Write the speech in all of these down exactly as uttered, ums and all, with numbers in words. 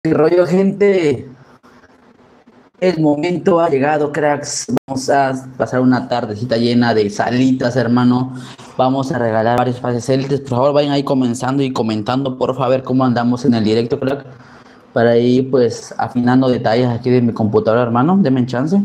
¿Qué rollo, gente? El momento ha llegado, cracks. Vamos a pasar una tardecita llena de salitas, hermano. Vamos a regalar varios pases élites. Por favor, vayan ahí comenzando y comentando, por favor, a ver cómo andamos en el directo, crack. Para ir, pues, afinando detalles aquí de mi computadora, hermano. Denme chance.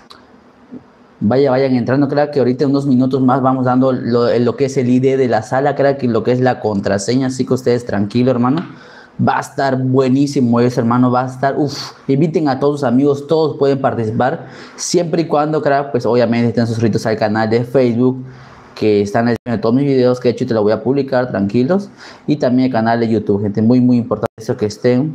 Vaya, vayan entrando, crack, que ahorita en unos minutos más vamos dando lo, lo que es el I D de la sala, crack, y lo que es la contraseña. Así que ustedes tranquilos, hermano. Va a estar buenísimo eso, hermano. Va a estar, uff. Inviten a todos sus amigos, todos pueden participar. Siempre y cuando, crack, pues obviamente estén suscritos al canal de Facebook, que están en de todos mis videos, que de hecho te lo voy a publicar, tranquilos. Y también el canal de YouTube, gente. Muy, muy importante eso que estén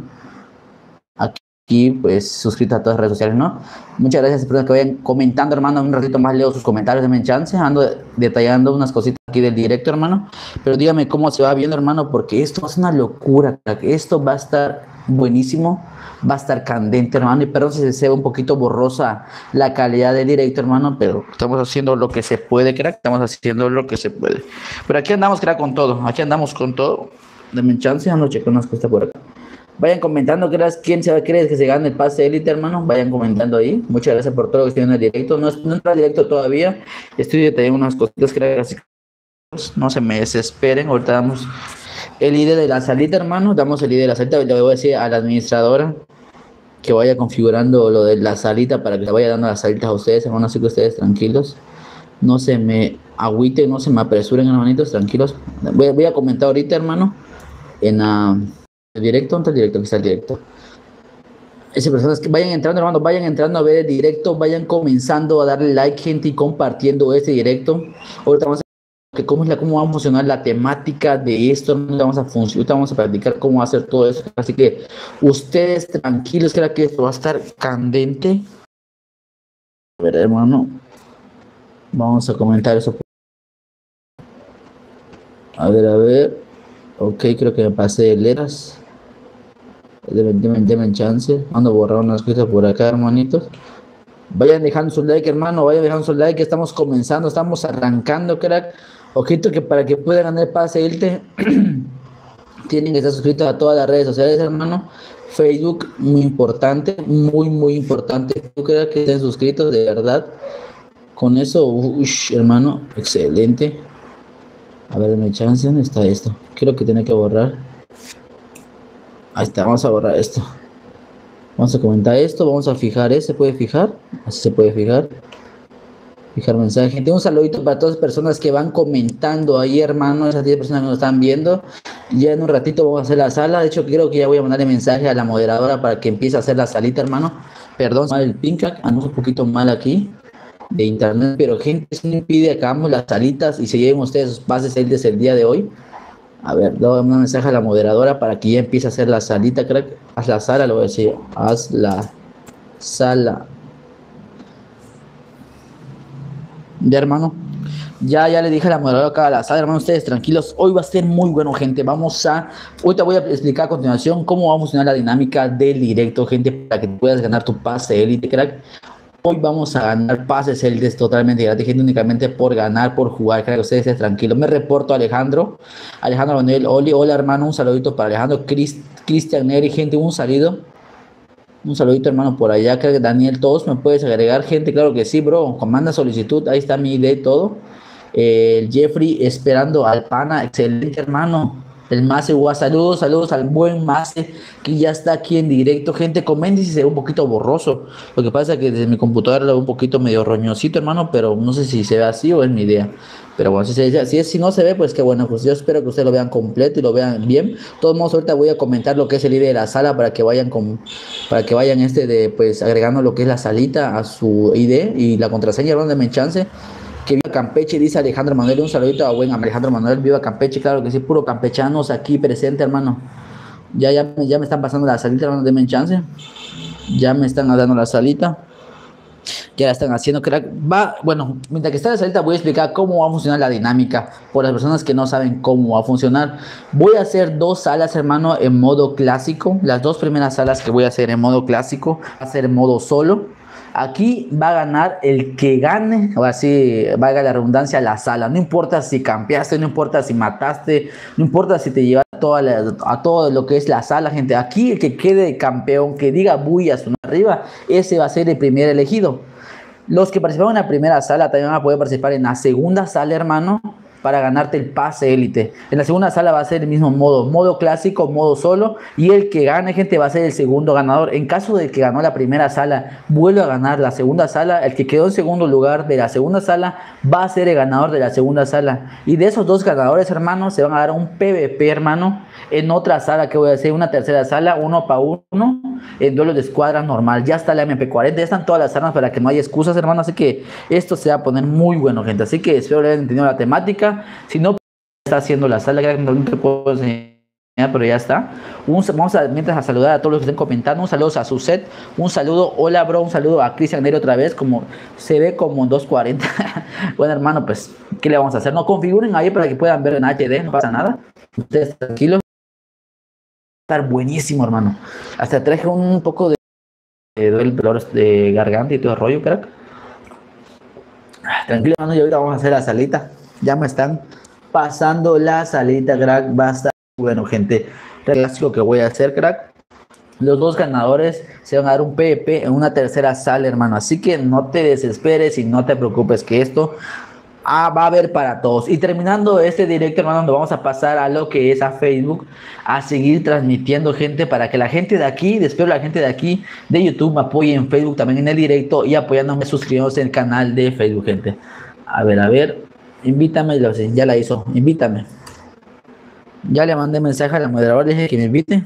aquí, pues suscritos a todas las redes sociales, ¿no? Muchas gracias, espero que vayan comentando, hermano. Un ratito más leo sus comentarios, denme chance. Ando detallando unas cositas aquí del directo, hermano. Pero dígame cómo se va viendo, hermano, porque esto es una locura, crack. Esto va a estar buenísimo, va a estar candente, hermano. Y perdón si se ve un poquito borrosa la calidad del directo, hermano, pero estamos haciendo lo que se puede, crack. Estamos haciendo lo que se puede. Pero aquí andamos, crack, con todo. Aquí andamos con todo. Denme chance, ando checando unas cosas por acá. Vayan comentando, quién se va a creer que se gane el pase élite, hermano. Vayan comentando ahí. Muchas gracias por todo lo que estoy en el directo. No, no entra directo todavía. Estoy detallando unas cositas que no se me desesperen. Ahorita damos el I D de la salita, hermano. Damos el I D de la salita. Le voy a decir a la administradora que vaya configurando lo de la salita para que le vaya dando las salitas a ustedes, hermano. Así que ustedes tranquilos. No se me agüiten, no se me apresuren, hermanitos. Tranquilos. Voy, voy a comentar ahorita, hermano. En la. Uh, ¿El directo? ¿Dónde está el directo? Aquí está el directo. Esas personas que vayan entrando, hermano, vayan entrando a ver el directo, vayan comenzando a darle like, gente, y compartiendo este directo. Ahorita vamos a ver cómo, es la, cómo va a funcionar la temática de esto. Vamos a funcionar, vamos a practicar cómo hacer todo eso. Así que ustedes tranquilos, creo que esto va a estar candente. A ver, hermano. Vamos a comentar eso. A ver, a ver. Ok, creo que me pasé de letras. Denme chance. Ando a borrar unas cosas por acá, hermanitos. Vayan dejando su like, hermano. Vayan dejando su like. Estamos comenzando, estamos arrancando, crack. Ojito que para que puedan ganar pase élite tienen que estar suscritos a todas las redes sociales, hermano. Facebook, muy importante, muy, muy importante. Yo creo que estén suscritos, de verdad. Con eso, ush, hermano, excelente. A ver, denme chance. ¿Dónde está esto? Creo que tiene que borrar. Ahí está, vamos a borrar esto. Vamos a comentar esto, vamos a fijar, ¿eh? ¿Se puede fijar? Así se puede fijar. Fijar mensaje. Gente, un saludito para todas las personas que van comentando ahí, hermano. Esas diez personas que nos están viendo. Ya en un ratito vamos a hacer la sala. De hecho, creo que ya voy a mandarle mensaje a la moderadora para que empiece a hacer la salita, hermano. Perdón, mal el ping, ando un poquito mal aquí de internet. Pero, gente, eso no impide que hagamos las salitas y se lleven ustedes sus pases desde el día de hoy. A ver, doy un mensaje a la moderadora para que ya empiece a hacer la salita, crack. Haz la sala, lo voy a decir. Haz la sala. Ya, hermano. Ya, ya le dije a la moderadora acá a la sala, hermano. Ustedes tranquilos. Hoy va a ser muy bueno, gente. Vamos a. Hoy te voy a explicar a continuación cómo va a funcionar la dinámica del directo, gente, para que puedas ganar tu pase élite, crack. Hoy vamos a ganar pases élites totalmente gratis, gente, únicamente por ganar, por jugar. Creo que ustedes estén tranquilos. Me reporto a Alejandro. Alejandro Manuel Oli. Hola, hermano. Un saludito para Alejandro. Chris, Cristian Neri, gente. Un saludo. Un saludito, hermano, por allá. Creo que Daniel, todos me puedes agregar, gente. Claro que sí, bro. Manda solicitud. Ahí está mi I D y todo. Eh, Jeffrey esperando al pana. Excelente, hermano. El Mase, igual, saludos, saludos al buen Mase que ya está aquí en directo. Gente, comenten si se ve un poquito borroso. Lo que pasa es que desde mi computadora lo veo un poquito medio roñosito, hermano, pero no sé si se ve así o es mi idea. Pero bueno, si, se, si, es, si no se ve, pues qué bueno, pues yo espero que ustedes lo vean completo y lo vean bien. De todos modos, ahorita voy a comentar lo que es el I D de la sala para que vayan con, para que vayan este de, pues, agregando lo que es la salita a su I D y la contraseña, hermano, denme chance. Que viva Campeche, dice Alejandro Manuel. Un saludito a buen Alejandro Manuel. Viva Campeche, claro que sí, puro campechanos aquí presente, hermano. Ya, ya, ya me están pasando la salita, hermano, denme chance. Ya me están dando la salita. Ya la están haciendo, crack. Va, bueno, mientras que está la salita voy a explicar cómo va a funcionar la dinámica. Por las personas que no saben cómo va a funcionar. Voy a hacer dos salas, hermano, en modo clásico. Las dos primeras salas que voy a hacer en modo clásico va a ser en modo solo. Aquí va a ganar el que gane, o así valga la redundancia, la sala. No importa si campeaste, no importa si mataste, no importa si te llevas toda la, a todo lo que es la sala, gente. Aquí el que quede campeón, que diga bulla su arriba, ese va a ser el primer elegido. Los que participaron en la primera sala también van a poder participar en la segunda sala, hermano, para ganarte el pase élite. En la segunda sala va a ser el mismo modo, modo clásico, modo solo, y el que gane, gente, va a ser el segundo ganador. En caso de que ganó la primera sala, vuelve a ganar la segunda sala, el que quedó en segundo lugar de la segunda sala va a ser el ganador de la segunda sala. Y de esos dos ganadores, hermano, se van a dar un P V P, hermano, en otra sala que voy a hacer, una tercera sala, uno para uno, en duelo de escuadra normal. Ya está la M P cuarenta, ya están todas las armas para que no haya excusas, hermano. Así que esto se va a poner muy bueno, gente. Así que espero que hayan entendido la temática. Si no, está haciendo la sala, que no te puedo enseñar, pero ya está. Un, vamos a, mientras a saludar a todos los que estén comentando. Un saludo a Suset, un saludo, hola bro, un saludo a Cristian Neri otra vez, como se ve como en dos cuarenta. Bueno, hermano, pues, ¿qué le vamos a hacer? No, configuren ahí para que puedan ver en H D, no pasa nada. Ustedes tranquilos. Va a estar buenísimo, hermano. Hasta traje un poco de, de, de dolores de garganta y todo el rollo, crack. Tranquilo, hermano, y ahorita vamos a hacer la salita. Ya me están pasando la salita, crack. Va a estar bueno, gente. Lo que voy a hacer, crack. Los dos ganadores se van a dar un P V P en una tercera sala, hermano. Así que no te desesperes y no te preocupes, que esto ah, va a haber para todos. Y terminando este directo, hermano, nos vamos a pasar a lo que es a Facebook, a seguir transmitiendo, gente, para que la gente de aquí, espero la gente de aquí de YouTube me apoye en Facebook también en el directo y apoyándome, suscribiéndose al canal de Facebook, gente. A ver, a ver, invítame, ya la hizo, invítame. Ya le mandé mensaje a la moderadora, le dije que me invite.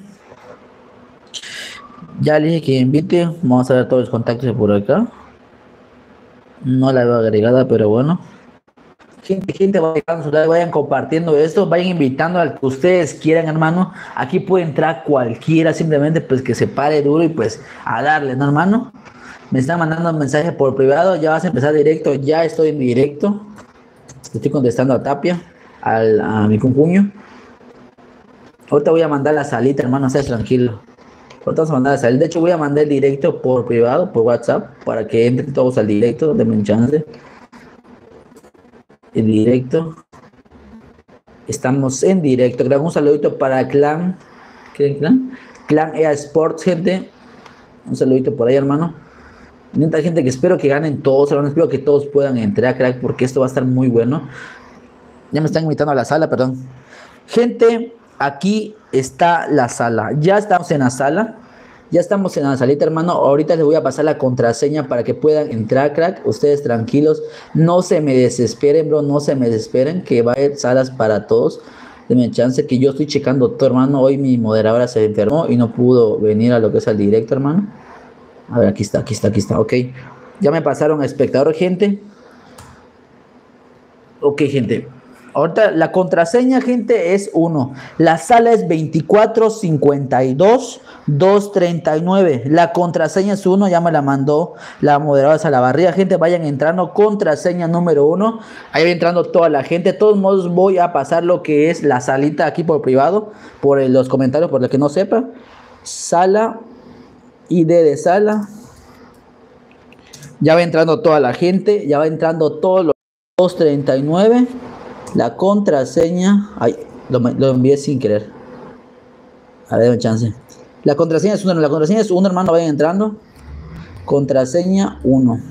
Ya le dije que me invite. Vamos a ver todos los contactos por acá. No la veo agregada, pero bueno. Gente, gente, vayan, vayan compartiendo esto, vayan invitando al que ustedes quieran, hermano. Aquí puede entrar cualquiera, simplemente pues que se pare duro y pues a darle, ¿no, hermano? Me están mandando mensajes por privado, ya vas a empezar directo, ya estoy en directo. Estoy contestando a Tapia, al, a mi concuño. Ahorita voy a mandar la salita, hermano, estés tranquilo. Ahorita vamos a mandar la salita. De hecho, voy a mandar el directo por privado, por WhatsApp, para que entren todos al directo, denme un chance. En directo. Estamos en directo. Grabo un saludito para Clan. ¿Qué Clan? Clan E A Sports, gente. Un saludito por ahí, hermano. Neta, gente, que espero que ganen todos, hermano. Espero que todos puedan entrar, crack, porque esto va a estar muy bueno. Ya me están invitando a la sala, perdón. Gente, aquí está la sala. Ya estamos en la sala. Ya estamos en la salita, hermano. Ahorita les voy a pasar la contraseña para que puedan entrar, crack. Ustedes tranquilos. No se me desesperen, bro. No se me desesperen. Que va a haber salas para todos. Denme chance que yo estoy checando todo, hermano. Hoy mi moderadora se enfermó y no pudo venir a lo que es el directo, hermano. A ver, aquí está, aquí está, aquí está. Ok. Ya me pasaron a espectador, gente. Ok, gente. Ahorita la contraseña, gente, es uno. La sala es veinticuatro cincuenta y dos doscientos treinta y nueve. La contraseña es uno. Ya me la mandó la moderadora Salavarría. Gente, vayan entrando. Contraseña número uno. Ahí va entrando toda la gente. De todos modos, voy a pasar lo que es la salita aquí por privado. Por los comentarios, por el que no sepa. Sala. I D de sala. Ya va entrando toda la gente. Ya va entrando todos los doscientos treinta y nueve. La contraseña. Ay, lo, lo envié sin querer. A ver, chance. La contraseña es uno. La contraseña es uno, hermano. Vayan entrando. Contraseña uno.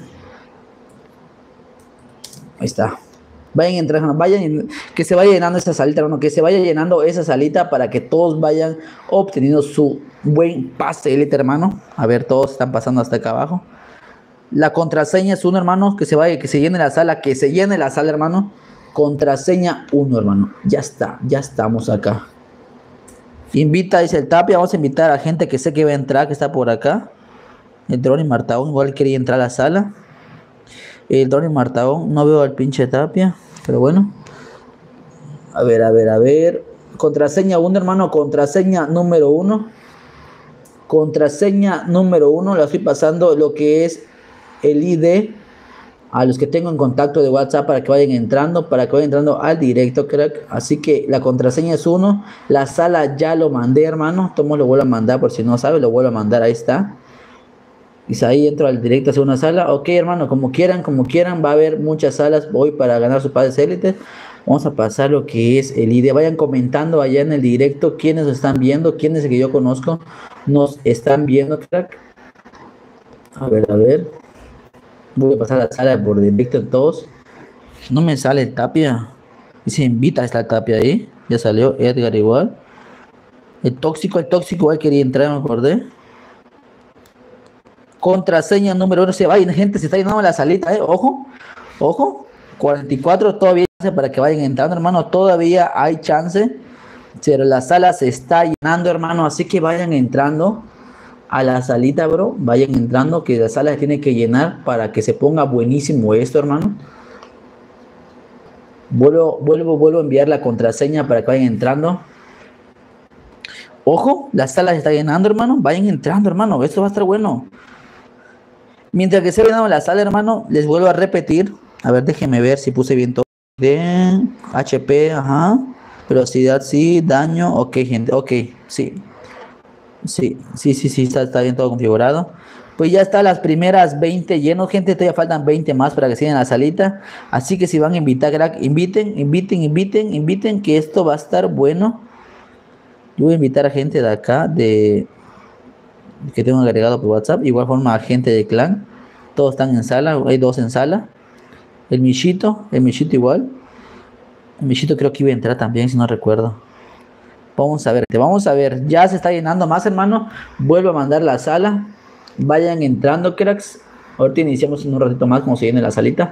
Ahí está. Vayan entrando. Vayan. Que se vaya llenando esa salita, hermano. Que se vaya llenando esa salita para que todos vayan obteniendo su buen pase élite, hermano. A ver, todos están pasando hasta acá abajo. La contraseña es uno, hermano. Que se vaya, que se llene la sala. Que se llene la sala, hermano. Contraseña uno, hermano. Ya está, ya estamos acá. Invita, dice el Tapia. Vamos a invitar a gente que sé que va a entrar, que está por acá. El Drone y Martaón, igual quería entrar a la sala. El Drone y Martaón, no veo al pinche Tapia, pero bueno. A ver, a ver, a ver. Contraseña uno, hermano. Contraseña número uno. Contraseña número uno. La estoy pasando lo que es el I D a los que tengo en contacto de WhatsApp para que vayan entrando, para que vayan entrando al directo, crack. Así que la contraseña es uno. La sala ya lo mandé, hermano. Tomo lo vuelvo a mandar por si no sabe, lo vuelvo a mandar, ahí está. Y ahí entro al directo a hacer una sala. Ok, hermano, como quieran, como quieran, va a haber muchas salas hoy para ganar sus pases élites. Vamos a pasar lo que es el I D. Vayan comentando allá en el directo quiénes nos están viendo, quiénes que yo conozco nos están viendo, crack. A ver, a ver. Voy a pasar la sala por directo todos. No me sale Tapia. Dice invita a esta Tapia ahí. Ya salió Edgar igual. El tóxico, el tóxico igual quería entrar, me acordé. Contraseña número uno. Se vayan, gente, se está llenando la salita, eh. Ojo, ojo. cuarenta y cuatro todavía para que vayan entrando, hermano. Todavía hay chance. Pero la sala se está llenando, hermano. Así que vayan entrando a la salita, bro. Vayan entrando, que la sala se tiene que llenar para que se ponga buenísimo esto, hermano. Vuelvo, vuelvo, vuelvo a enviar la contraseña para que vayan entrando. Ojo, la sala se está llenando, hermano. Vayan entrando, hermano. Esto va a estar bueno. Mientras que se llenando la sala, hermano, les vuelvo a repetir. A ver, déjenme ver si puse bien todo. De H P, ajá. Velocidad, sí. Daño, ok, gente. Ok, sí. Sí, sí, sí, sí, está, está bien todo configurado. Pues ya está las primeras veinte llenos, gente. Todavía faltan veinte más para que sigan la salita. Así que si van a invitar, crack, inviten, inviten, inviten, inviten, que esto va a estar bueno. Yo voy a invitar a gente de acá, de que tengo agregado por WhatsApp. Igual forma a gente de clan. Todos están en sala, hay dos en sala. El Michito, el Michito igual. El Michito creo que iba a entrar también, si no recuerdo. Vamos a ver, vamos a ver. Ya se está llenando más, hermano. Vuelvo a mandar la sala. Vayan entrando, cracks. Ahorita iniciamos en un ratito más, como se llene la salita.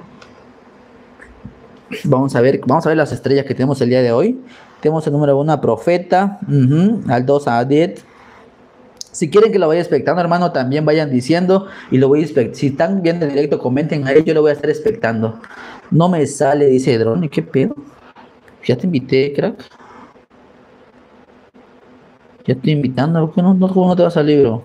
Vamos a ver, vamos a ver las estrellas que tenemos el día de hoy. Tenemos el número uno a Profeta, uh-huh, al dos a Adet. Si quieren que lo vaya expectando, hermano, también vayan diciendo y lo voy a expectar. Si están viendo en directo, comenten ahí, yo lo voy a estar expectando. No me sale, dice Drone, ¿qué pedo? Ya te invité, crack. Ya estoy invitando, ¿por qué no, no, no te va a salir, bro?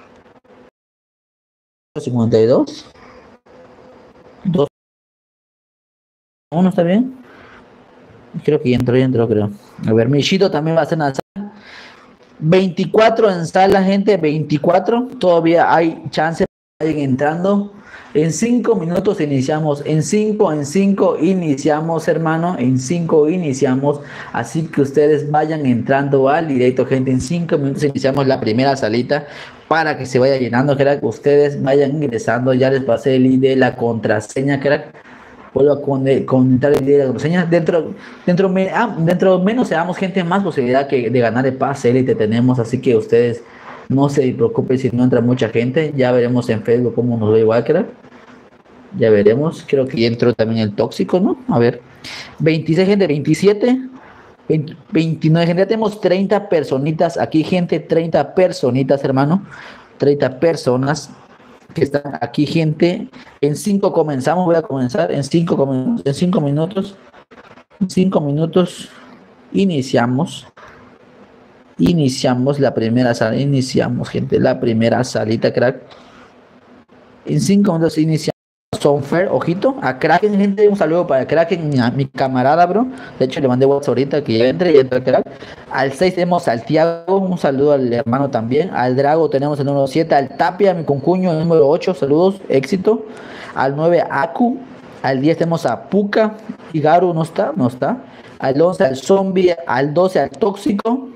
cincuenta y dos. dos. uno, ¿está bien? Creo que ya entró, ya entró, creo. A ver, Michito también va a hacer una sala. veinticuatro en sala, gente, veinticuatro. Todavía hay chance de ir entrando. En cinco minutos iniciamos. En cinco, en cinco iniciamos, hermano. En cinco iniciamos. Así que ustedes vayan entrando al directo, gente. En cinco minutos iniciamos la primera salita para que se vaya llenando, crack. Ustedes vayan ingresando. Ya les pasé el I D, la contraseña, crack. Vuelvo a comentar el día de la contraseña. Dentro, dentro, ah, dentro menos seamos gente, más posibilidad que de ganar el pase élite tenemos. Así que ustedes no se preocupen si no entra mucha gente. Ya veremos en Facebook cómo nos va igual, crack. Ya veremos. Creo que ya entró también el tóxico, ¿no? A ver. veintiséis gente, veintisiete, veinte, veintinueve gente. Ya tenemos treinta personitas aquí, gente. treinta personitas, hermano. treinta personas que están aquí, gente. En cinco comenzamos, voy a comenzar en cinco, en cinco minutos. En cinco minutos iniciamos. Iniciamos la primera sala. Iniciamos, gente, la primera salita, crack. En cinco minutos iniciamos. Sonfer, ojito, a Kraken, gente, un saludo para Kraken, a mi camarada, bro. De hecho, le mandé WhatsApp ahorita que ya entre y entra el crack. Al seis tenemos al Tiago, un saludo al hermano también. Al Drago tenemos el número siete, al Tapia, mi concuño, el número ocho, saludos, éxito. Al nueve, Aku. Al diez tenemos a Puka. Higaru no está, no está. Al once, al Zombie. Al doce, al Tóxico.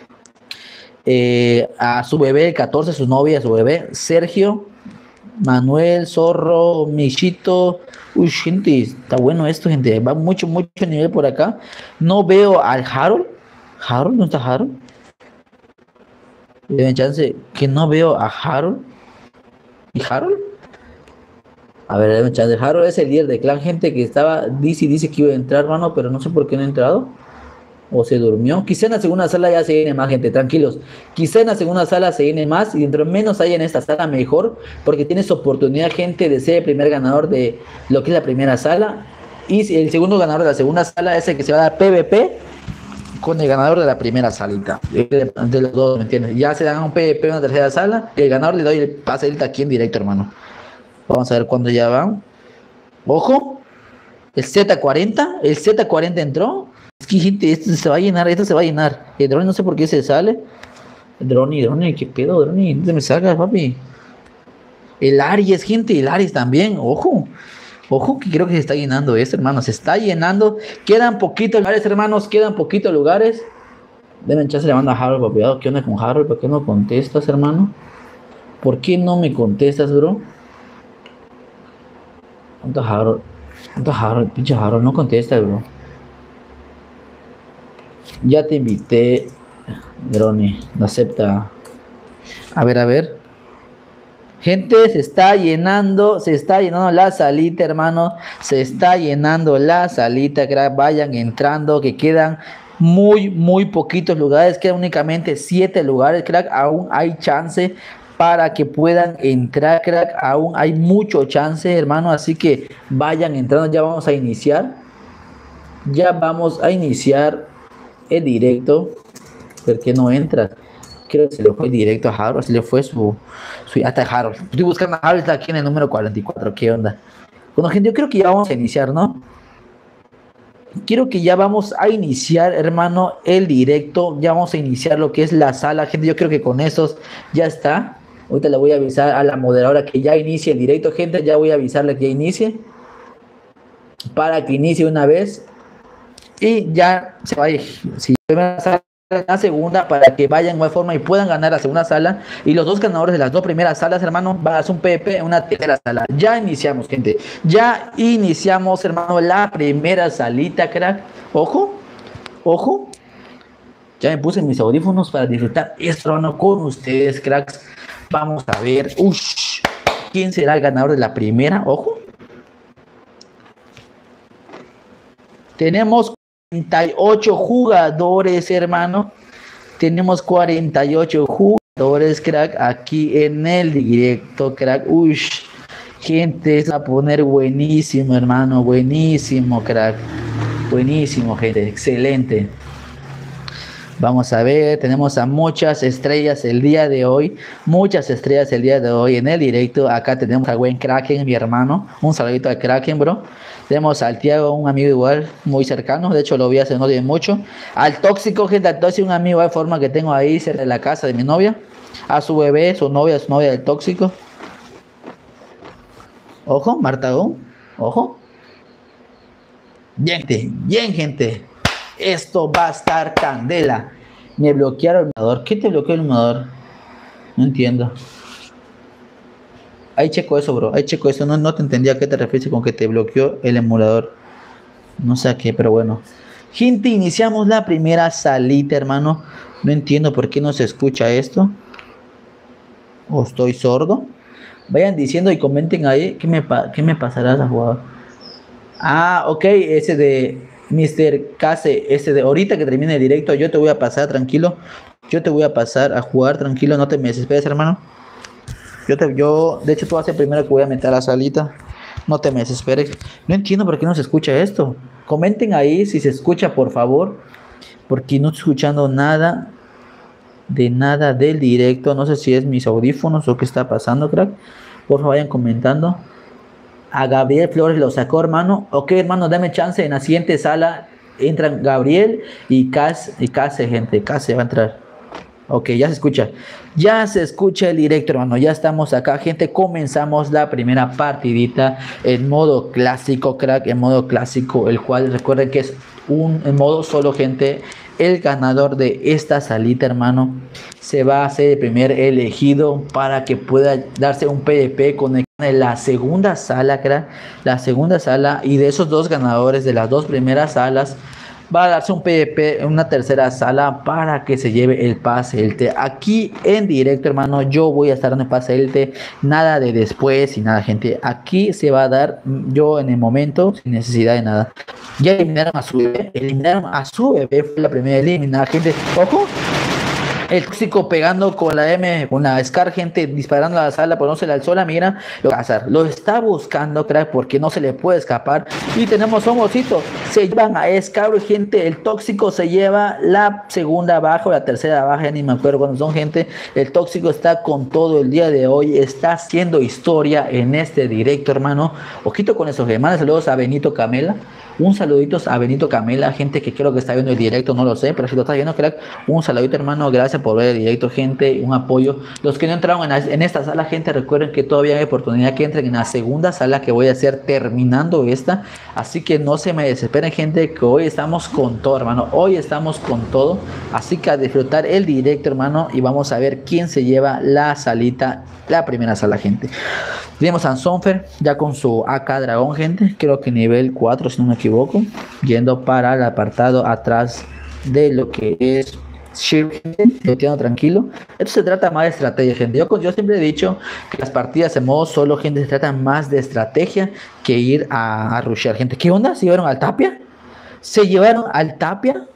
Eh, a su bebé, el catorce, su novia, su bebé, Sergio. Manuel, Zorro, Michito. Uy, gente, está bueno esto, gente. Va mucho, mucho nivel por acá. No veo al Harold. ¿Harold? ¿No está Harold? Deben chance que no veo a Harold. ¿Y Harold? A ver, deben chance. Harold es el líder de clan, gente, que estaba. Dice dice que iba a entrar, hermano, pero no sé por qué no ha entrado. O se durmió. Quizá en la segunda sala ya se viene más, gente, tranquilos. Quizá en la segunda sala se viene más y dentro menos hay en esta sala mejor, porque tienes oportunidad, gente, de ser el primer ganador de lo que es la primera sala. Y el segundo ganador de la segunda sala es el que se va a dar P V P con el ganador de la primera salita. De, de los dos, ¿me entiendes? Ya se dan un P V P en la tercera sala. El ganador le doy el pase aquí en directo, hermano. Vamos a ver cuándo ya van. Ojo. El Z cuarenta. El Z cuarenta entró. Es que, gente, esto se va a llenar, esto se va a llenar. El drone no sé por qué se sale. El drone, drone, qué pedo, drone, no te me salgas, papi. El Aries, gente, el Aries también, ojo. Ojo que creo que se está llenando esto, hermano. Se está llenando. Quedan poquitos lugares, hermanos. Quedan poquitos lugares. Deben chance le mando a Harold, papiado. ¿Qué onda con Harold? ¿Por qué no contestas, hermano? ¿Por qué no me contestas, bro? ¿Cuánto Harold? ¿Cuánto Harold? Pinche Harold, no contesta, bro. Ya te invité, Groni. No acepta. A ver, a ver. Gente, se está llenando, se está llenando la salita, hermano. Se está llenando la salita, crack. Vayan entrando, que quedan muy, muy poquitos lugares. Quedan únicamente siete lugares, crack. Aún hay chance para que puedan entrar, crack. Aún hay mucho chance, hermano. Así que vayan entrando. Ya vamos a iniciar. Ya vamos a iniciar el directo. ¿Por qué no entras? Creo que se le fue directo a Harold, se le fue su, su hasta Harold. Estoy buscando a Harold, está aquí en el número cuarenta y cuatro. ¿Qué onda? Bueno, gente, yo creo que ya vamos a iniciar, ¿no? Quiero que ya vamos a iniciar, hermano, el directo. Ya vamos a iniciar lo que es la sala, gente. Yo creo que con estos ya está. Ahorita le voy a avisar a la moderadora que ya inicie el directo, gente. Ya voy a avisarle que ya inicie. Para que inicie una vez. Y ya se vaya. Si primera sala, la segunda, para que vayan de igual forma y puedan ganar la segunda sala, y los dos ganadores de las dos primeras salas, hermano, van a hacer un P V P en una tercera sala. Ya iniciamos, gente, ya iniciamos, hermano, la primera salita, crack. Ojo, ojo, ya me puse mis audífonos para disfrutar esto, hermano, con ustedes, cracks. Vamos a ver, ush, quién será el ganador de la primera. Ojo, tenemos cuarenta y ocho jugadores, hermano. Tenemos cuarenta y ocho jugadores, crack, aquí en el directo, crack. Uy, gente, es a poner buenísimo, hermano. Buenísimo, crack. Buenísimo, gente. Excelente. Vamos a ver, tenemos a muchas estrellas el día de hoy. Muchas estrellas el día de hoy en el directo. Acá tenemos a buen Kraken, mi hermano. Un saludito al Kraken, bro. Tenemos al Tiago, un amigo igual, muy cercano. De hecho, lo vi hace no tiene mucho. Al Tóxico, gente, al Tóxico, un amigo de forma que tengo ahí cerca de la casa de mi novia. A su bebé, su novia, su novia del Tóxico. Ojo, Marta Gón. Ojo. Bien, gente. Bien, gente. Esto va a estar candela. Me bloquearon el emulador. ¿Qué te bloqueó el emulador? No entiendo. Ahí checo eso, bro. Ahí checo eso. No, no te entendía a qué te refieres con que te bloqueó el emulador. No sé a qué, pero bueno. Gente, iniciamos la primera salita, hermano. No entiendo por qué no se escucha esto. ¿O estoy sordo? Vayan diciendo y comenten ahí qué me, qué me pasará a jugador. Ah, ok. Ese de mister Case, ese de ahorita que termine el directo, yo te voy a pasar tranquilo. Yo te voy a pasar a jugar tranquilo. No te me desesperes, hermano. Yo, te, yo, de hecho, tú vas a ser primero que voy a meter a la salita. No te me desesperes. No entiendo por qué no se escucha esto. Comenten ahí si se escucha, por favor. Porque no estoy escuchando nada. De nada del directo. No sé si es mis audífonos o qué está pasando, crack. Por favor, vayan comentando. A Gabriel Flores lo sacó, hermano. Ok, hermano, dame chance. En la siguiente sala entran Gabriel y Case, y Case, gente. Case va a entrar. Ok, ya se escucha. Ya se escucha el directo, hermano. Ya estamos acá, gente. Comenzamos la primera partidita en modo clásico, crack. En modo clásico, el cual recuerden que es un en modo solo, gente. El ganador de esta salita, hermano, se va a ser el primer elegido para que pueda darse un P V P con el, la segunda sala, crack. La segunda sala. Y de esos dos ganadores de las dos primeras salas, va a darse un P V P en una tercera sala para que se lleve el pase L T. Aquí en directo, hermano, yo voy a estar en el pase L T. Nada de después y nada, gente. Aquí se va a dar yo en el momento, sin necesidad de nada. Ya eliminaron a su bebé. Eliminaron a su bebé. Fue la primera eliminada, gente. Ojo. El Tóxico pegando con la M, con la Scar, gente, disparando a la sala, pero no se le alzó la mira. Lo va a hacer. Lo está buscando, crack, porque no se le puede escapar. Y tenemos a un osito. Se llevan a Scar, gente. El Tóxico se lleva la segunda baja o la tercera baja, ya ni me acuerdo cuándo son, gente. El Tóxico está con todo el día de hoy. Está haciendo historia en este directo, hermano. Ojito con esos gemanes. Saludos a Benito Camela. Un saludito a Benito Camela, gente que creo que está viendo el directo, no lo sé, pero si lo está viendo, crack, un saludito, hermano, gracias por ver el directo, gente, un apoyo. Los que no entraron en, la, en esta sala, gente, recuerden que todavía hay oportunidad que entren en la segunda sala que voy a hacer terminando esta, así que no se me desesperen, gente, que hoy estamos con todo, hermano, hoy estamos con todo, así que a disfrutar el directo, hermano, y vamos a ver quién se lleva la salita, la primera sala, gente. Tenemos a Sonfer ya con su A K Dragón, gente, creo que nivel cuatro si no me equivoco, yendo para el apartado atrás de lo que es Shield, gente, tranquilo. Esto se trata más de estrategia, gente. Yo, yo siempre he dicho que las partidas en modo solo, gente, se tratan más de estrategia que ir a, a rushear, gente. ¿Qué onda? ¿Se llevaron al Tapia? ¿Se llevaron al Tapia?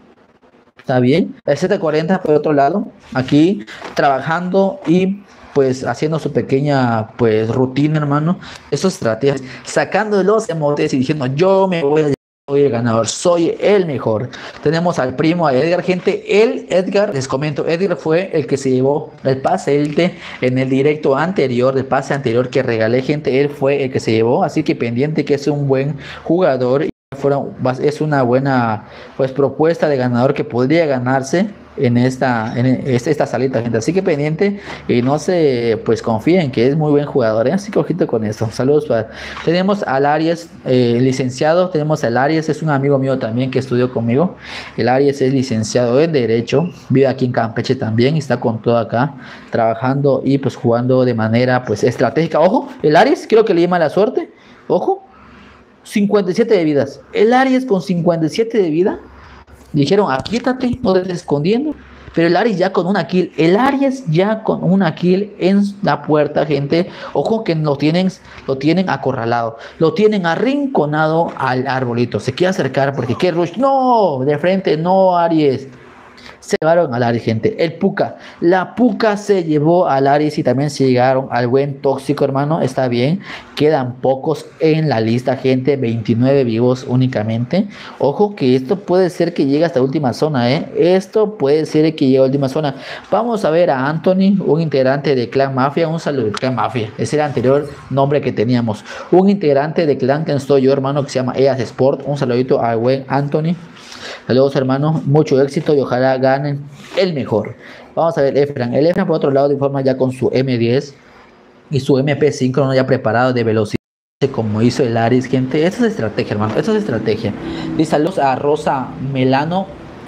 Está bien. El Z cuarenta por otro lado, aquí trabajando y pues haciendo su pequeña pues rutina, hermano. Esas estrategias, sacando los emotes y diciendo yo me voy a soy el ganador, soy el mejor. Tenemos al primo, a Edgar, gente. El Edgar, les comento, Edgar fue el que se llevó el pase élite en el directo anterior, el pase anterior que regalé, gente. Él fue el que se llevó, así que pendiente que es un buen jugador. Fuera, es una buena pues propuesta de ganador que podría ganarse en esta en esta, esta salita, gente, así que pendiente y no se pues confíen que es muy buen jugador, ¿eh? Así que ojito con esto. Saludos para... tenemos al Aries, eh, licenciado, tenemos al Aries, es un amigo mío también que estudió conmigo. El Aries es licenciado en Derecho, vive aquí en Campeche también, está con todo acá, trabajando y pues jugando de manera pues estratégica. Ojo, el Aries creo que le llama la suerte, ojo, cincuenta y siete de vidas. El Aries con cincuenta y siete de vida. Dijeron, aquíétate, no te estés escondiendo. Pero el Aries ya con una kill. El Aries ya con una kill en la puerta, gente. Ojo que lo tienen, lo tienen acorralado. Lo tienen arrinconado al arbolito. Se quiere acercar porque qué rush. No, de frente, no, Aries. Se llevaron al Aries, gente. El Puka. La Puka se llevó al Aries y también se llegaron al buen Tóxico, hermano. Está bien. Quedan pocos en la lista, gente. veintinueve vivos únicamente. Ojo que esto puede ser que llegue hasta la última zona, ¿eh? Esto puede ser que llegue a la última zona. Vamos a ver a Anthony, un integrante de Clan Mafia. Un saludo de Clan Mafia. Es el anterior nombre que teníamos. Un integrante de Clan que estoy yo, hermano, que se llama E A S Sport. Un saludito al buen Anthony. Saludos, hermanos, mucho éxito y ojalá ganen el mejor. Vamos a ver Efran. El Efran por otro lado de forma ya con su M diez y su M P cinco, ¿no? Ya preparado de velocidad como hizo el Aries, gente. Esto es estrategia, hermano, esto es estrategia. Y saludos a Rosa Melano.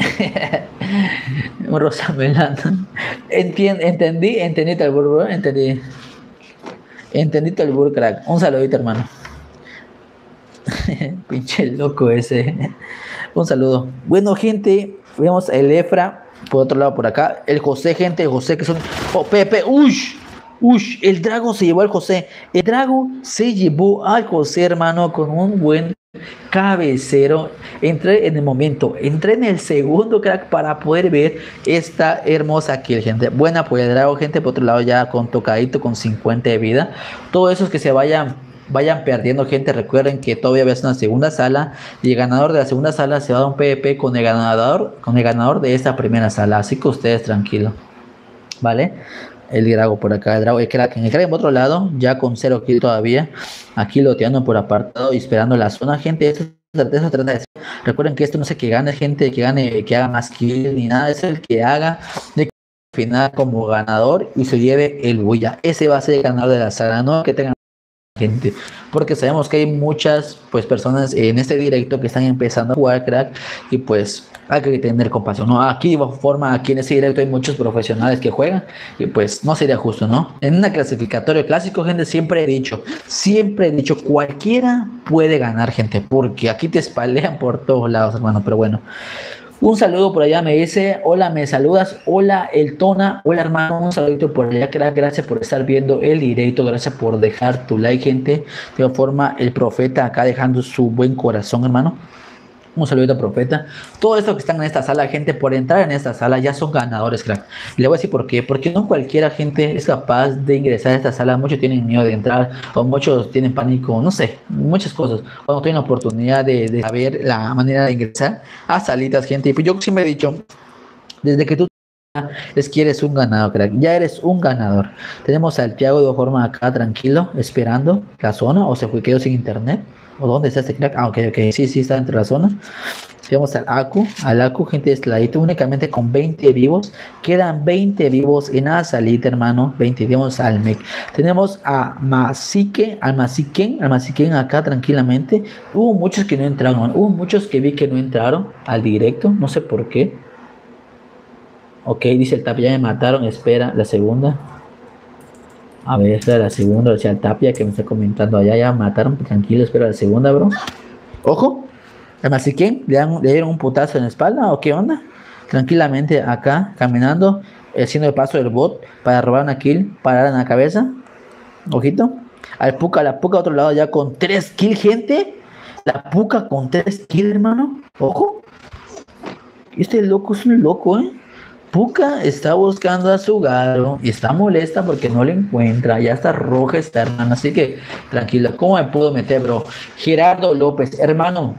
Rosa Melano. Entien, entendí, entendí el burro, entendí. Entendí el burro, crack. Un saludito, hermano. Pinche loco ese. Un saludo. Bueno, gente, vemos el Efra por otro lado por acá. El José, gente, el José que son... Oh, Pepe, ush, ush, el Drago se llevó al José. El Drago se llevó al José, hermano, con un buen cabecero. Entré en el momento, entré en el segundo, crack, para poder ver esta hermosa kill, gente. Buena por el Drago, gente, por otro lado ya con tocadito, con cincuenta de vida. Todos esos que se vayan... vayan perdiendo, gente, recuerden que todavía es una segunda sala y el ganador de la segunda sala se va a dar un PvP con el ganador con el ganador de esta primera sala, así que ustedes tranquilos, ¿vale? El Drago por acá, el Drago, el Kraken, el Kraken por otro lado, ya con cero kill todavía, aquí loteando por apartado y esperando la zona, gente. Esto eso trata de decir. Recuerden que esto no es el que gane, gente, que gane, que haga más kill ni nada, es el que haga de final como ganador y se lleve el bulla. Ese va a ser el ganador de la sala, no que tengan gente, porque sabemos que hay muchas pues personas en este directo que están empezando a jugar, crack, y pues hay que tener compasión, ¿no? Aquí de forma, aquí en este directo hay muchos profesionales que juegan y pues no sería justo, ¿no? En una clasificatoria clásico, gente, siempre he dicho, siempre he dicho, cualquiera puede ganar, gente, porque aquí te espalean por todos lados, hermano, pero bueno. Un saludo por allá, me dice, hola, me saludas, hola, el Tona, hola, hermano, un saludito por allá, gracias por estar viendo el directo, gracias por dejar tu like, gente. De igual forma, el Profeta acá dejando su buen corazón, hermano. Un saludito, Profeta. Todos estos que están en esta sala, gente, por entrar en esta sala ya son ganadores, crack. Y le voy a decir por qué. Porque no cualquiera, gente, es capaz de ingresar a esta sala. Muchos tienen miedo de entrar, o muchos tienen pánico, no sé, muchas cosas. Cuando tienen la oportunidad de, de saber la manera de ingresar a salitas, gente. Y pues yo siempre he dicho, desde que tú es que eres un ganador, crack. Ya eres un ganador. Tenemos al Thiago de forma acá tranquilo, esperando la zona, o se fue, quedó sin internet. ¿O dónde está este crack? Ah, ok, ok. Sí, sí, está entre la zona. Vamos al Aku. Al Aku, gente, de este ladito, únicamente con veinte vivos. Quedan veinte vivos en la salita, hermano. veinte vivos al mec. Tenemos a Masike, al Masiken, al Masiken acá tranquilamente. Hubo muchos que no entraron. Hubo muchos que vi que no entraron al directo. No sé por qué. Ok, dice el Tapia, ya me mataron. Espera, la segunda. A ver, esta es la segunda. O sea, el Tapia que me está comentando allá, ya me mataron. Tranquilo, espera la segunda, bro. Ojo. Además, ¿sí quién? ¿Le, dan- le dieron un putazo en la espalda o qué onda? Tranquilamente acá, caminando, haciendo el paso del bot para robar una kill, parar en la cabeza. Ojito. Al Puka, la Puka a otro lado ya con tres kills, gente. La Puka con tres kills, hermano. Ojo. Este loco es un loco, ¿eh? Puka está buscando a su garo y está molesta porque no le encuentra. Ya está roja esta hermana. Así que tranquilo. ¿Cómo me puedo meter, bro? Gerardo López, hermano.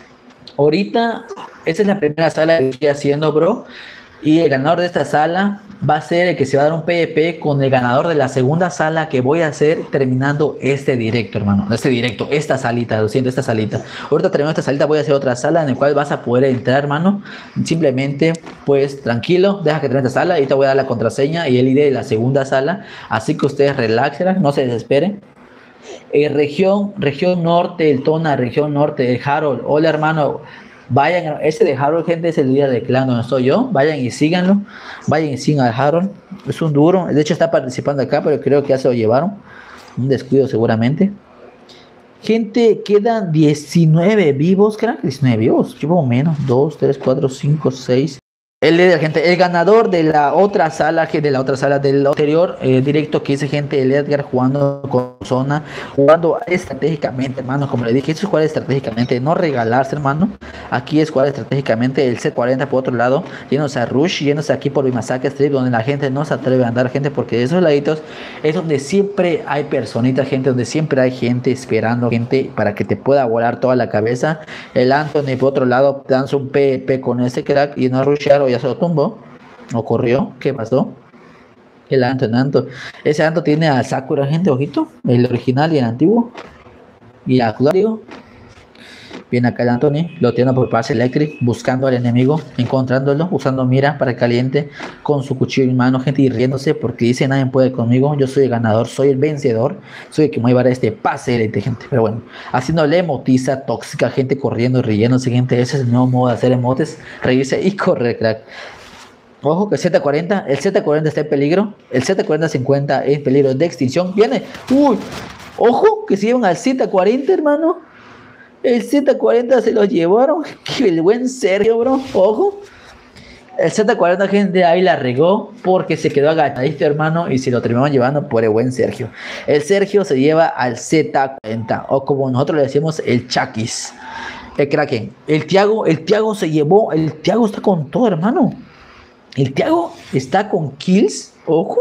Ahorita, esta es la primera sala que estoy haciendo, bro. Y el ganador de esta sala va a ser el que se va a dar un PvP con el ganador de la segunda sala que voy a hacer terminando este directo, hermano. Este directo, esta salita, lo siento, esta salita. Ahorita terminando esta salita voy a hacer otra sala en la cual vas a poder entrar, hermano. Simplemente, pues, tranquilo, deja que termine esta sala. Y te voy a dar la contraseña y el I D de la segunda sala. Así que ustedes relaxen, no se desesperen. Eh, región, región norte, el Tona, región norte, el Harold. Hola, hermano. Vayan, ese de Harold, gente, es el líder del clan donde estoy yo. Vayan y síganlo. Vayan y sigan al Harold. Es un duro. De hecho, está participando acá, pero creo que ya se lo llevaron. Un descuido, seguramente. Gente, quedan diecinueve vivos, crack. diecinueve vivos. Llevo menos. dos, tres, cuatro, cinco, seis. El líder, gente, el ganador de la otra sala, que de la otra sala del anterior eh, directo que hice, gente, el Edgar jugando con zona, jugando estratégicamente, hermano, como le dije, eso es jugar estratégicamente, no regalarse, hermano. Aquí es jugar estratégicamente, el C cuarenta por otro lado, yéndose a Rush, yéndose aquí por Bimasaka Street, donde la gente no se atreve a andar, gente, porque de esos laditos es donde siempre hay personitas, gente, donde siempre hay gente esperando, gente, para que te pueda volar toda la cabeza. El Anthony por otro lado danza un PvP con ese crack y no rushear o ya se lo tumbó o corrió. ¿Qué pasó? El Anthony, Anto. Ese Anto tiene a Sakura, gente, ojito, el original y el antiguo. Y a Claudio. Viene acá el Anthony, lo tiene por Paz Electric, buscando al enemigo, encontrándolo, usando mira para caliente, con su cuchillo en mano, gente, y riéndose porque dice nadie puede conmigo, yo soy el ganador, soy el vencedor, soy el que me va a llevar a este pase elite, gente. Pero bueno, haciéndole emotiza tóxica, gente, corriendo y riéndose, gente. Ese es el nuevo modo de hacer emotes, reírse y correr, crack. Ojo que el Z cuarenta, el Z cuarenta está en peligro, el Z cuarenta se encuentra en peligro de extinción, viene, uy, ojo que se llevan al Z cuarenta, hermano. El Z cuarenta se lo llevaron. Que el buen Sergio, bro. Ojo. El Z cuarenta, gente, ahí la regó porque se quedó agachadito, hermano, y se lo terminaron llevando por el buen Sergio. El Sergio se lleva al Z cuarenta, o como nosotros le decimos, el Chakis. El Kraken. El Tiago, el Tiago se llevó. El Tiago está con todo, hermano. El Tiago está con kills. Ojo.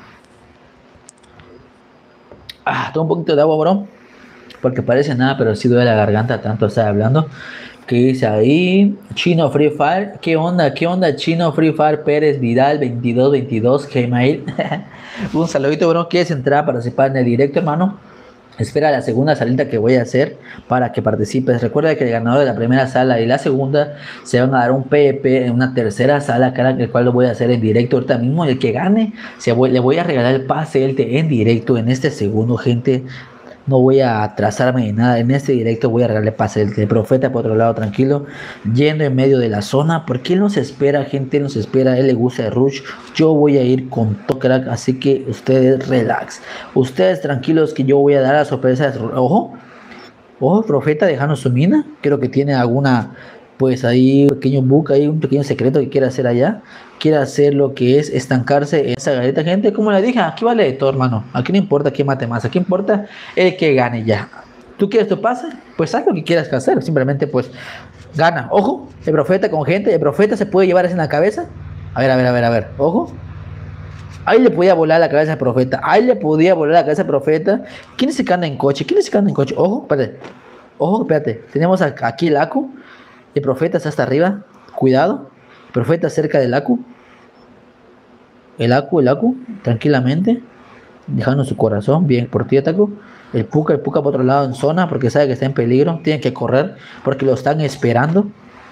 Ah, toma un poquito de agua, bro. Porque parece nada, pero sí duele la garganta tanto estar hablando. ¿Qué dice ahí? Chino Free Fire. ¿Qué onda? ¿Qué onda? Chino Free Fire Pérez Vidal veintidós veintidós Gmail. Un saludito, bro. ¿Quieres entrar a participar en el directo, hermano? Espera la segunda salita que voy a hacer para que participes. Recuerda que el ganador de la primera sala y la segunda se van a dar un PvP en una tercera sala, el cual lo voy a hacer en directo ahorita mismo. Y el que gane, se voy, le voy a regalar el pase L T en directo en este segundo, gente. No voy a atrasarme ni nada. En este directo voy a regalarle pase el, el profeta por otro lado, tranquilo, yendo en medio de la zona, porque él nos espera, gente, él nos espera, él le gusta el rush. Yo voy a ir con todo, crack, así que ustedes relax, ustedes tranquilos, que yo voy a dar a sorpresa. Ojo, ojo, profeta dejando su mina. Creo que tiene alguna, pues ahí un pequeño bug, ahí un pequeño secreto que quiere hacer allá. Quiere hacer lo que es estancarse en esa galeta, gente. Como le dije, aquí vale de todo, hermano. Aquí no importa quién mate más, aquí importa el que gane ya. ¿Tú quieres tu pase? Pues haz lo que quieras hacer. Simplemente, pues, gana. Ojo, el profeta con gente. El profeta se puede llevar eso en la cabeza. A ver, a ver, a ver, a ver. Ojo. Ahí le podía volar la cabeza al profeta. Ahí le podía volar la cabeza al profeta. ¿Quién es el que anda en coche? ¿Quién es el que anda en coche? Ojo, espérate. Ojo, espérate. Tenemos aquí el Aku. El profeta está hasta arriba. Cuidado. El profeta cerca del Aku. El Aku, el Aku. Tranquilamente. Dejando su corazón. Bien por ti, Ataku. El Puka, el Puka por otro lado en zona porque sabe que está en peligro. Tienen que correr porque lo están esperando.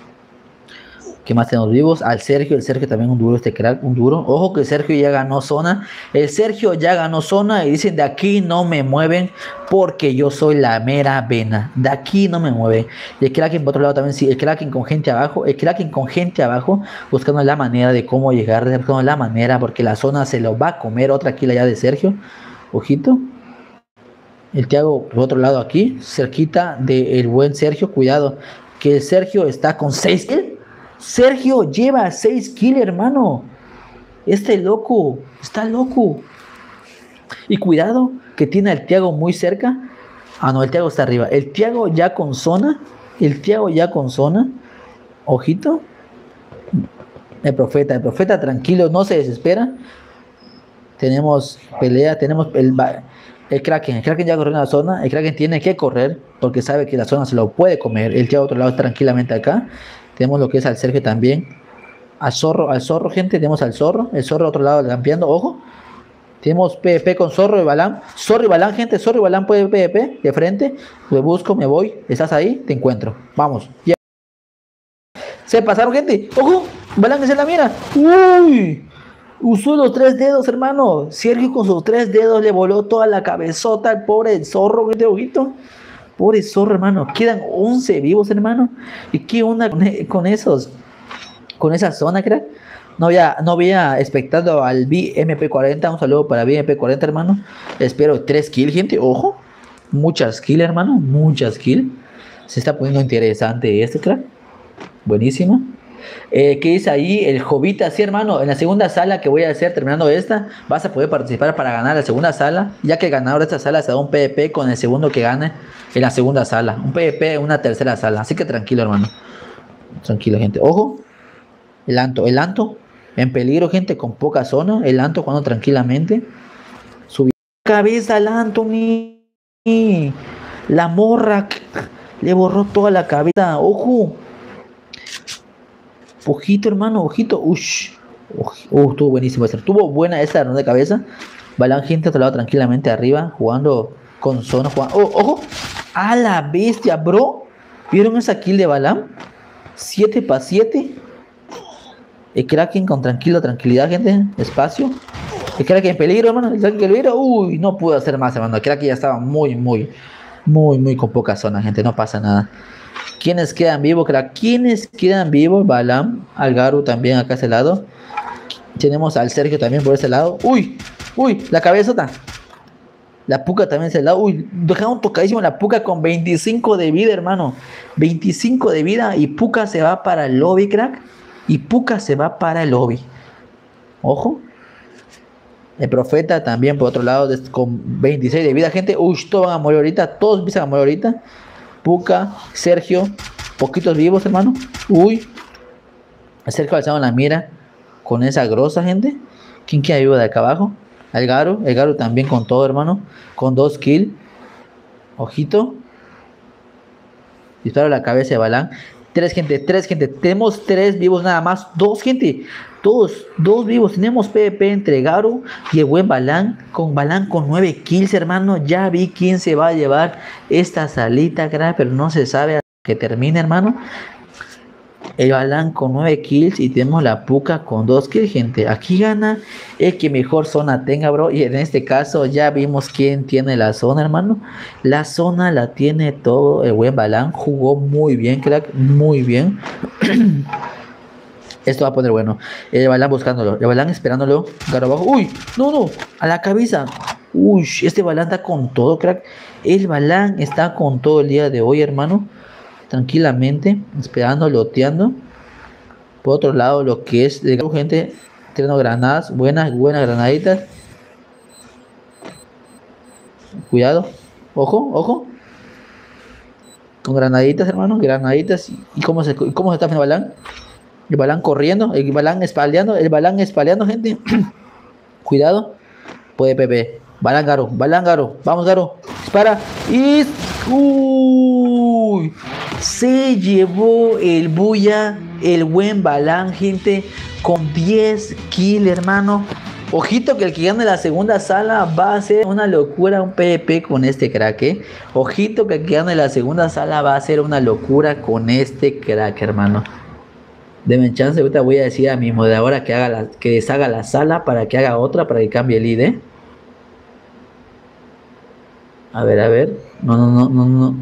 ¿Qué más tenemos vivos? Al Sergio, el Sergio también un duro, este crack, un duro. Ojo que el Sergio ya ganó zona. El Sergio ya ganó zona y dicen de aquí no me mueven porque yo soy la mera vena. De aquí no me mueven. Y el Kraken por otro lado también, sí, el Kraken con gente abajo. El Kraken con gente abajo buscando la manera de cómo llegar, buscando la manera porque la zona se lo va a comer. Otra kill allá de Sergio. Ojito. El Thiago por otro lado aquí, cerquita del buen Sergio. Cuidado, que el Sergio está con seis kills. Sergio lleva seis kills, hermano. Este loco, está loco. Y cuidado, que tiene al Thiago muy cerca. Ah, no, el Thiago está arriba. El Thiago ya con zona. El Thiago ya con zona. Ojito. El profeta, el profeta tranquilo, no se desespera. Tenemos pelea, tenemos el, el Kraken. El Kraken ya corrió en la zona. El Kraken tiene que correr porque sabe que la zona se lo puede comer. El Thiago otro lado tranquilamente acá. Tenemos lo que es al Sergio también. Al zorro, al zorro, gente. Tenemos al zorro. El zorro otro lado campeando. Ojo. Tenemos P V P con zorro y Balán. Zorro y Balán, gente. Zorro y Balán puede P V P de frente. Me busco, me voy. ¿Estás ahí? Te encuentro. Vamos. Ya. Se pasaron, gente. Ojo. Balán que se la mira. Uy. Usó los tres dedos, hermano. Sergio con sus tres dedos le voló toda la cabezota al pobre zorro. Este ojito. Pobre zorro, hermano. Quedan once vivos, hermano. ¿Y qué onda con, con esos? Con esa zona, crack. No había, no había expectado al B M P cuarenta. Un saludo para B M P cuarenta, hermano. Espero tres kills, gente. Ojo. Muchas kills, hermano. Muchas kills. Se está poniendo interesante este, crack. Buenísimo. Eh, ¿Qué dice ahí el Jovita? Sí, hermano, en la segunda sala que voy a hacer terminando esta, vas a poder participar para ganar la segunda sala, ya que el ganador de esta sala se da un P V P con el segundo que gane en la segunda sala, un P V P en una tercera sala, así que tranquilo, hermano, tranquilo, gente. Ojo, el Anto, el Anto en peligro, gente, con poca zona, el Anto jugando tranquilamente, subió cabeza al Anthony, la morra le borró toda la cabeza, ojo. Ojito, hermano, ojito. Ush. Uh, estuvo buenísimo ese. Tuvo buena esa ronda de cabeza. Balán, gente, otro lado tranquilamente arriba. Jugando con zona. Jugando. Oh, ojo. A la bestia, bro. ¿Vieron esa kill de Balán? siete para siete. El Kraken con tranquilo, tranquilidad, gente. Espacio. El Kraken en peligro, hermano. El Kraken en peligro. Uy, no pudo hacer más, hermano. El Kraken ya estaba muy, muy, muy, muy con poca zona, gente. No pasa nada. ¿Quiénes quedan vivos? ¿Quiénes quedan vivos? Balam, Algaru también acá a ese lado. Tenemos al Sergio también por ese lado. Uy, uy, la cabezota. La Puka también a ese lado. Uy, dejaron tocadísimo la Puka con veinticinco de vida, hermano. veinticinco de vida y Puka se va para el lobby, crack. Y Puka se va para el lobby. Ojo. El profeta también por otro lado con veintiséis de vida, gente. Uy, todos van a morir ahorita. Todos empiezan a morir ahorita. Puka, Sergio, poquitos vivos, hermano. Uy, Sergio alzado en la mira con esa grosa, gente. ¿Quién queda vivo de acá abajo? El Garu, el Garu también con todo, hermano. Con dos kills. Ojito. Disparo a la cabeza de Balán. Tres, gente, tres, gente. Tenemos tres vivos nada más. Dos, gente. Dos, dos vivos. Tenemos P V P entre Garu y el buen Balán. Con Balán con nueve kills, hermano. Ya vi quién se va a llevar esta salita, crack, pero no se sabe a que termine, hermano. El Balán con nueve kills y tenemos la Puka con dos kills, gente. Aquí gana el que mejor zona tenga, bro. Y en este caso ya vimos quién tiene la zona, hermano. La zona la tiene todo el buen Balán. Jugó muy bien, crack. Muy bien. Esto va a poner bueno. El Balán buscándolo. El Balán esperándolo. Garo abajo. Uy, no, no. A la cabeza. Uy, este Balán está con todo, crack. El Balán está con todo el día de hoy, hermano. Tranquilamente, esperando, loteando. Por otro lado, lo que es de gente, tirando granadas, buenas, buenas granaditas. Cuidado, ojo, ojo. Con granaditas, hermano, granaditas. ¿Y cómo se, cómo se está el Balán? El Balán corriendo, el Balán espaleando, el Balán espaleando, gente. Cuidado, puede P P. Balán Garo, Balán Garo, vamos Garo, dispara y... Uy, se llevó el bulla, el buen Balán, gente, con diez kills, hermano. Ojito que el que gane la segunda sala va a ser una locura, un PvP con este crack, ¿eh? Ojito que el que gane la segunda sala va a ser una locura con este crack, hermano. Deme chance, ahorita voy a decir a mi moderadora que haga la, que deshaga la sala para que haga otra, para que cambie el I D. A ver, a ver. No, no, no, no, no.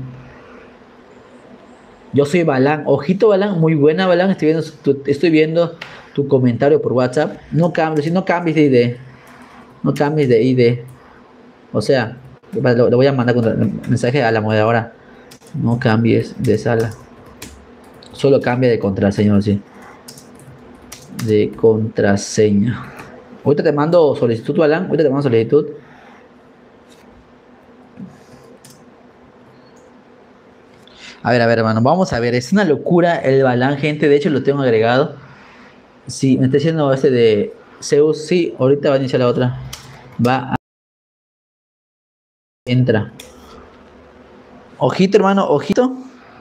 Yo soy Balán. Ojito, Balán. Muy buena, Balán. Estoy viendo tu, estoy viendo tu comentario por WhatsApp. No cambies, si no cambies de I D. No cambies de I D. O sea, le voy a mandar un mensaje a la moderadora. No cambies de sala. Solo cambia de contraseña, así. De contraseña. Ahorita te mando solicitud, Balán. Ahorita te mando solicitud. A ver, a ver, hermano, vamos a ver, es una locura el Balán, gente, de hecho lo tengo agregado. Sí, me está diciendo este de Zeus, sí, ahorita va a iniciar la otra. Va a... Entra. Ojito, hermano, ojito.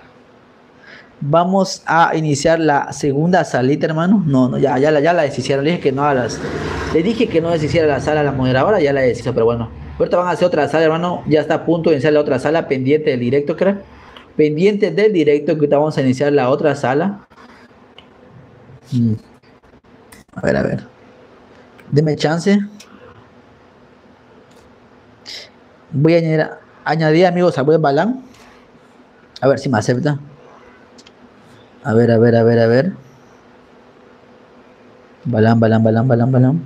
Vamos a iniciar la segunda salita, hermano. No, no, ya, ya, la, ya la deshicieron, le dije que no a las... Le dije que no deshiciera la sala a la moderadora, ya la deshizo, pero bueno. Ahorita van a hacer otra sala, hermano, ya está a punto de iniciar la otra sala, pendiente del directo, creo. Pendiente del directo, que ahorita vamos a iniciar la otra sala. Hmm. A ver, a ver. Deme chance. Voy a añadir, añadir amigos a buen Balán. A ver si me acepta. A ver, a ver, a ver, a ver. Balán, Balán, Balán, Balán, Balán.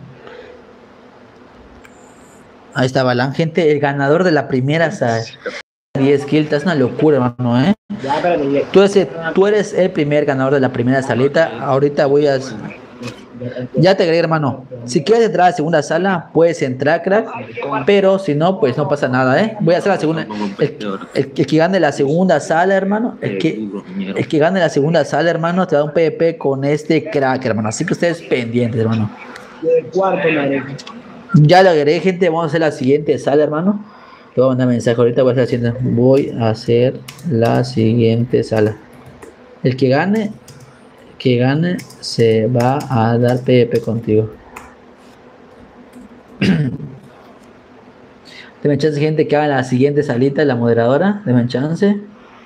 Ahí está Balán, gente. El ganador de la primera sala. diez kills, es una locura, hermano, ¿eh? Tú eres, tú eres el primer ganador de la primera salita. Ahorita voy a... Ya te agregué, hermano. Si quieres entrar a la segunda sala, puedes entrar, crack. Pero si no, pues no pasa nada, ¿eh? Voy a hacer la segunda. El, el, el que gane la segunda sala, hermano. El que, el que gane la segunda sala, hermano, te da un PvP con este crack, hermano. Así que ustedes pendientes, hermano. Ya lo agregué, gente. Vamos a hacer la siguiente sala, hermano. Te voy a mandar mensaje ahorita, voy a hacer la siguiente, voy a hacer la siguiente sala. El que gane, que gane, se va a dar PvP contigo. Deme chance, gente, que haga la siguiente salita, la moderadora. Deme chance.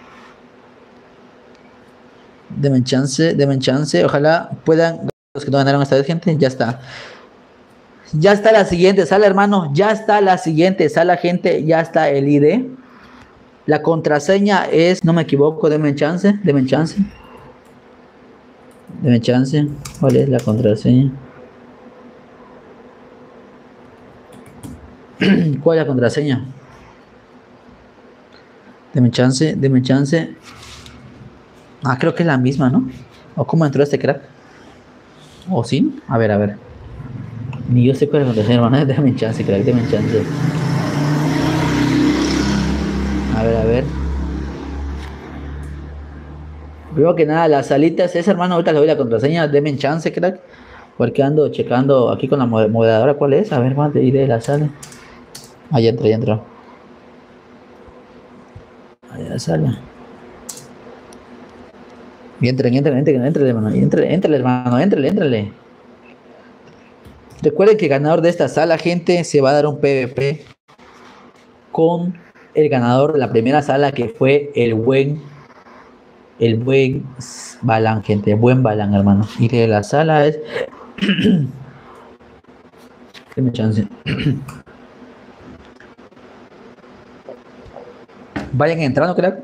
Deme chance, deme chance. Ojalá puedan, los que no ganaron esta vez, gente, ya está. Ya está la siguiente sala, hermano. Ya está la siguiente sala, gente. Ya está el I D. La contraseña es, no me equivoco, denme chance, denme chance. Denme chance. ¿Cuál es la contraseña? ¿Cuál es la contraseña? Denme chance, denme chance. Ah, creo que es la misma, ¿no? ¿O cómo entró este crack? ¿O sí? A ver, a ver. Ni yo sé cuál es la contraseña, hermano. Déjame chance, crack, déjame chance. A ver, a ver. Primero que nada, las salitas, ese hermano, ahorita le doy la contraseña, déme chance, crack. Porque ando checando aquí con la moderadora cuál es. A ver, cuánto iré de la sala. Ahí entra, ahí entra. Ahí la sala. Y entren, entren, entren, entren, hermano. Entren, entren, hermano, entren, entren. Recuerden que el ganador de esta sala, gente, se va a dar un PvP con el ganador de la primera sala, que fue el buen, el buen Balán, gente, el buen Balán, hermano. Y de la sala es... Denme chance. Vayan entrando, crack.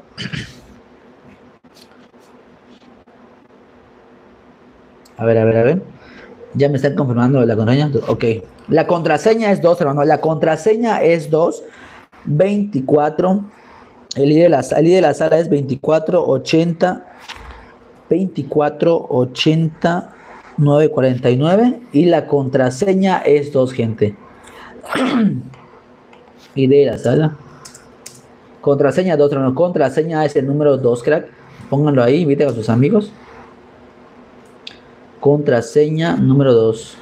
A ver, a ver, a ver. Ya me están confirmando la contraseña. Ok. La contraseña es dos, hermano. La contraseña es dos. veinticuatro. El I D de la, el I D de la sala es veinticuatro ochenta. veinticuatro ochenta nueve cuarenta y nueve. Y la contraseña es dos, gente. I D de la sala. Contraseña dos, hermano. Contraseña es el número dos, crack. Pónganlo ahí. Inviten a sus amigos. Contraseña número dos.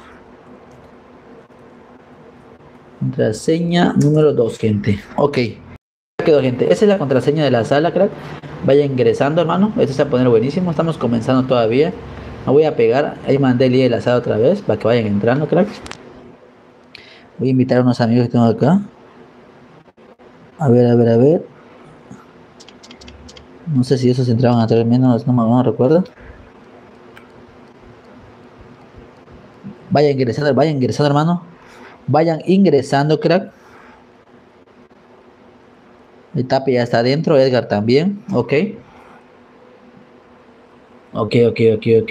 Contraseña número dos, gente. Ok. Ya quedó, gente. Esa es la contraseña de la sala, crack. Vaya ingresando, hermano. Esto se va a poner buenísimo. Estamos comenzando todavía. Me voy a pegar. Ahí mandé el I D de la sala otra vez para que vayan entrando, crack. Voy a invitar a unos amigos que tengo acá. A ver, a ver, a ver. No sé si esos entraban anteriormente, no, no, me- no recuerdo. Vayan ingresando, vayan ingresando, hermano. Vayan ingresando, crack. El Tapi ya está adentro, Edgar también. Ok. Ok, ok, ok, ok.